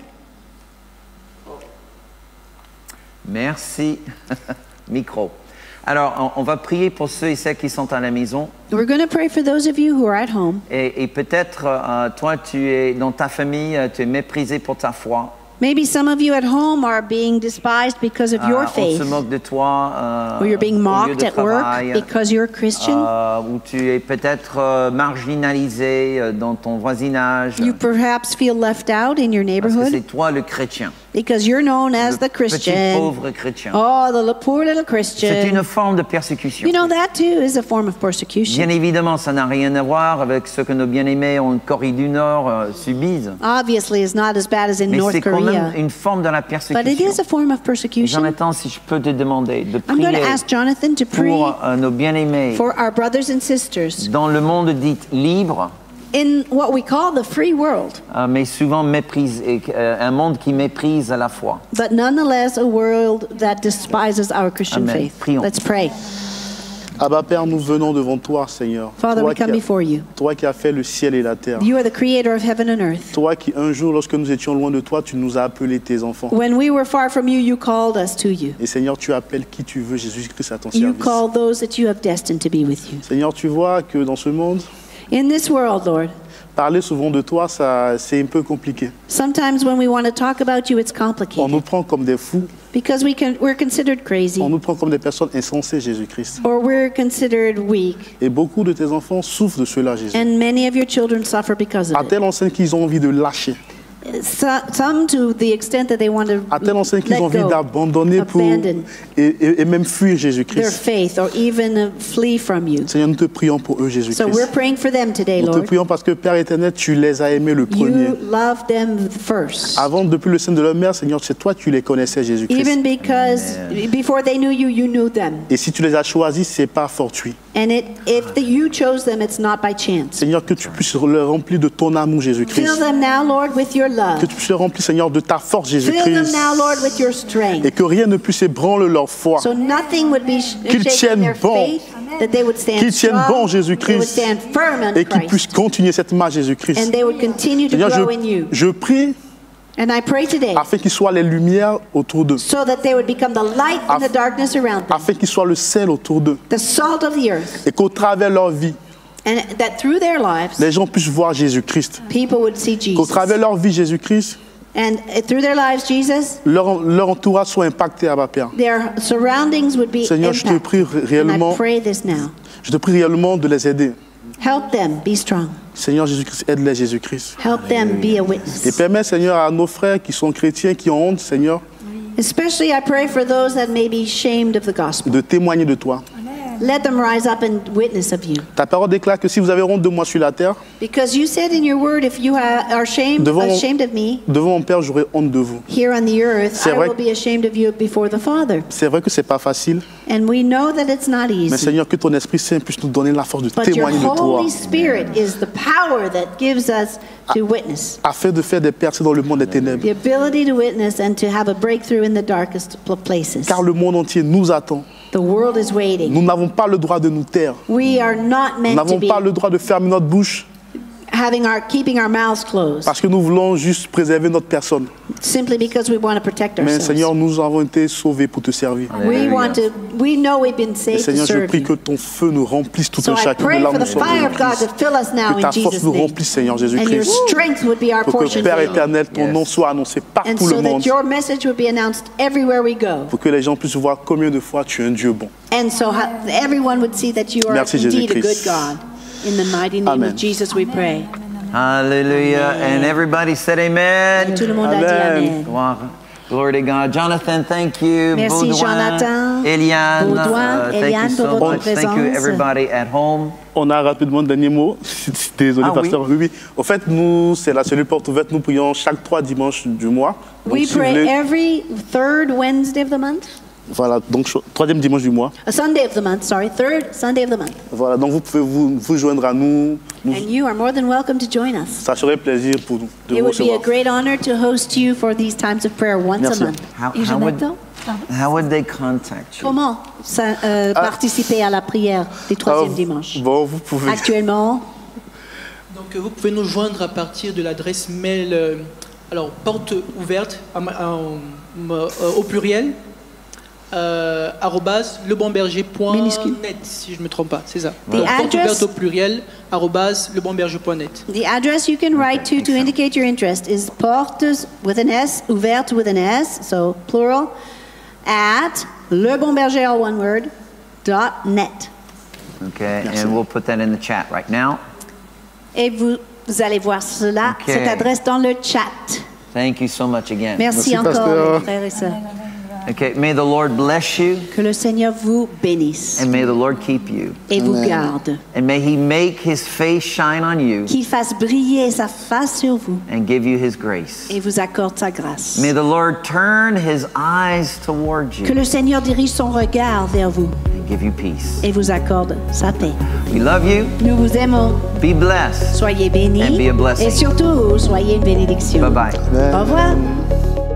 Merci. Micro. Alors, on va prier pour ceux et celles qui sont à la maison. We're going to pray for those of you who are at home. Et peut-être, toi, tu es dans ta famille, tu es méprisé pour ta foi. Maybe some of you at home are being despised because of your On faith, se moque de toi. or you're being au lieu mocked de at work travail, because you're a Christian. ou tu es peut-être marginalisé dans ton voisinage. You perhaps feel left out in your Parce que neighborhood c'est toi le chrétien. because you're known as Le the petit Christian. pauvre chrétien. Oh, the poor little C'est Christian. une forme de persécution. You know, that too is a form of Bien persecution. évidemment, ça n'a rien à voir avec ce que nos bien-aimés en Corée du Nord subissent. Obviously, it's not as bad as in Mais North c'est quand même Korea, une forme de la but it persécution. is a form of persecution. Jonathan, si je peux te demander de I'm going prier to ask Jonathan to pray pour nos bien-aimés for our brothers and sisters dans le monde dit libre, in what we call the free world, mais souvent un monde qui méprise la foi. but nonetheless a world that despises our Christian Amen. faith. Prions. Let's pray. Abba Père, nous venons devant toi, Seigneur. Father, we come before you. Toi qui as fait le ciel et la terre. You are the creator of heaven and earth. Toi qui, un jour, lorsque nous étions loin de toi, tu nous as appelés tes enfants. When we were far from you, you called us to you. Et Seigneur, tu appelles qui tu veux, Jésus-Christ, à ton You service. call those that you have destined to be with you. Seigneur, tu vois que dans ce monde, In this world, Lord, parler souvent de toi, c'est un peu compliqué. sometimes when we want to talk about you, it's On complicated nous prend comme des fous, because we're considered crazy on nous prend comme des personnes insensées, Jésus-Christ. or we're considered weak. Et beaucoup de tes enfants souffrent de cela, Jésus. And many of your children suffer because À of it. telle enseigne qu'ils ont envie de lâcher. Some to the extent that they want to À telle enseigne qu'ils ont let envie go, d'abandonner pour abandon et même fuir their Jésus-Christ. faith or even flee from you. Seigneur, nous te prions pour eux, So Jésus-Christ. we're praying for them today, Nous te Lord. prions parce que Père éternel, tu les as aimés le premier. You love them first. Avant, depuis le sein de leur mère, Seigneur, c'est toi qui les connaissais, Jésus-Christ. Even because before they knew you, you knew them. Et si tu les as choisis, c'est pas fortuit. And you chose them, it's not by chance. Seigneur, que tu puisses le remplir de ton amour, Jésus-Christ. Fill them now, Lord, with your love. Que tu puisses le remplir, Seigneur, de ta force, Fill them Jésus-Christ. now, Lord, with your strength. Et que rien ne puisse ébranler leur foi. So nothing would be Qu'ils shaking tiennent their bon. faith, that they would stand Qu'ils tiennent strong, bon, Jésus-Christ. they would stand firm in Et qu'ils puissent Christ, continuer cette marche, Jésus-Christ. and they would continue to Seigneur, grow in you. je prie And I pray today afin qu'ils soient les lumières autour d'eux. so that they would become the light in the darkness around them, Afin qu'ils soient le sel autour d'eux. the salt of the earth, Et qu'au travers de leur vie, and that through their lives, les gens puissent voir Jésus-Christ. people would see Qu'au Jesus. travers de leur vie, Jésus-Christ, And through their lives, Jesus, leur entourage soit impacté, Abba Père. their surroundings would be Seigneur, je te impacted. prie And I réellement, pray this now. je te prie réellement de les aider. Help them be strong. Seigneur Jésus-Christ, aide-les, Jésus-Christ. Help them be a Et witness. permets, Seigneur, à nos frères qui sont chrétiens, qui ont honte, Seigneur, Especially I pray for those that may be shamed of the gospel. de témoigner de toi. Let them rise up and witness of you. Ta parole déclare que si vous avez honte de moi sur la terre, Because you said in your word, if you are ashamed of me devant mon Père, j'aurai honte de vous. here on the earth, C'est I vrai will be ashamed of you before the Father. C'est vrai que c'est pas facile, And we know that it's not mais easy. Seigneur, que ton Esprit Saint puisse nous donner la force de But your témoigner de toi, Holy Spirit is the power that gives us to witness. afin de faire des percées dans le monde des ténèbres. The ability to witness and to have a breakthrough in the darkest places. Car le monde entier nous attend. The world is waiting. Nous n'avons pas le droit de nous taire. We are not Nous meant to n'avons be pas le droit de fermer notre bouche keeping our mouths closed parce que nous voulons juste préserver notre personne. simply because we want to protect Mais ourselves. Seigneur, nous avons été sauvés pour te servir. We know we've been Et saved to Seigneur, je serve prie you. que ton feu nous remplisse tout So un I chacun pray de là où for nous the sommes. fire of God to Jésus-Christ. fill us now Que ta in force Jesus' nous name. remplisse, Seigneur And your Jésus-Christ. strength would be our Pour que portion Père today. éternel, ton nom soit annoncé And partout le so monde. that your message would be announced everywhere we go. Pour que les gens puissent voir combien de fois tu es un Dieu bon. And so everyone would see that you are Merci, indeed a good Jésus-Christ. God. In the mighty name Amen. of Jesus we pray. Hallelujah. And everybody said amen. Tout le monde a dit Amen. Amen. Gloire. Glory to God. Jonathan, thank you. Merci, Baudouin, Jonathan. Eliane, Baudouin, thank Eliane, you so pour votre much. Thank you, présence. everybody at home. On a rapidement un dernier mot. Désolé, Ah, oui. pasteur. Oui, oui. En fait, nous, c'est la cellule porte ouverte. Nous prions chaque 3 dimanches du mois. Donc, We si vous pray voulez- every third Wednesday of the month. Voilà, donc 3e dimanche du mois. A Sunday of the month, sorry, third Sunday of the month. Voilà, donc vous pouvez vous joindre à nous. Nous, And you are more than welcome to join us. ça serait plaisir pour nous de It vous would be a recevoir. great honor to host you for these times of prayer once Merci. a month. Et Jonathan, How would they contact you? Comment participer à la prière du troisième dimanche? Bon, vous pouvez. Actuellement, Donc vous pouvez nous joindre à partir de l'adresse mail, alors porte ouverte au pluriel, arobase lebonberger.net, si je ne me trompe pas, c'est ça. The Porte address- ouverte au pluriel, arobase lebonberger.net. the address you can write to indicate your interest is portes with an S, ouverte with an S, so plural, at lebonberger, all one word, .net. Okay, and we'll put that in the chat right now. Et vous allez voir cela, Ok. cette adresse dans le chat. Thank you so much again. Merci Merci, encore, pasteur. mes frères et sœurs. Okay, may the Lord bless you Que le Seigneur vous bénisse and may the Lord keep you. et vous garde. And may he make his face shine on you Qu'il fasse briller sa face sur vous and give you his grace. et vous accorde sa grâce. May the Lord turn his eyes towards Que you le Seigneur dirige son regard vers vous and give you peace. et vous accorde sa paix. We love you. Nous vous aimons. Be blessed. Soyez bénis And be a blessing. et surtout, soyez une bénédiction. Bye-bye. Au revoir.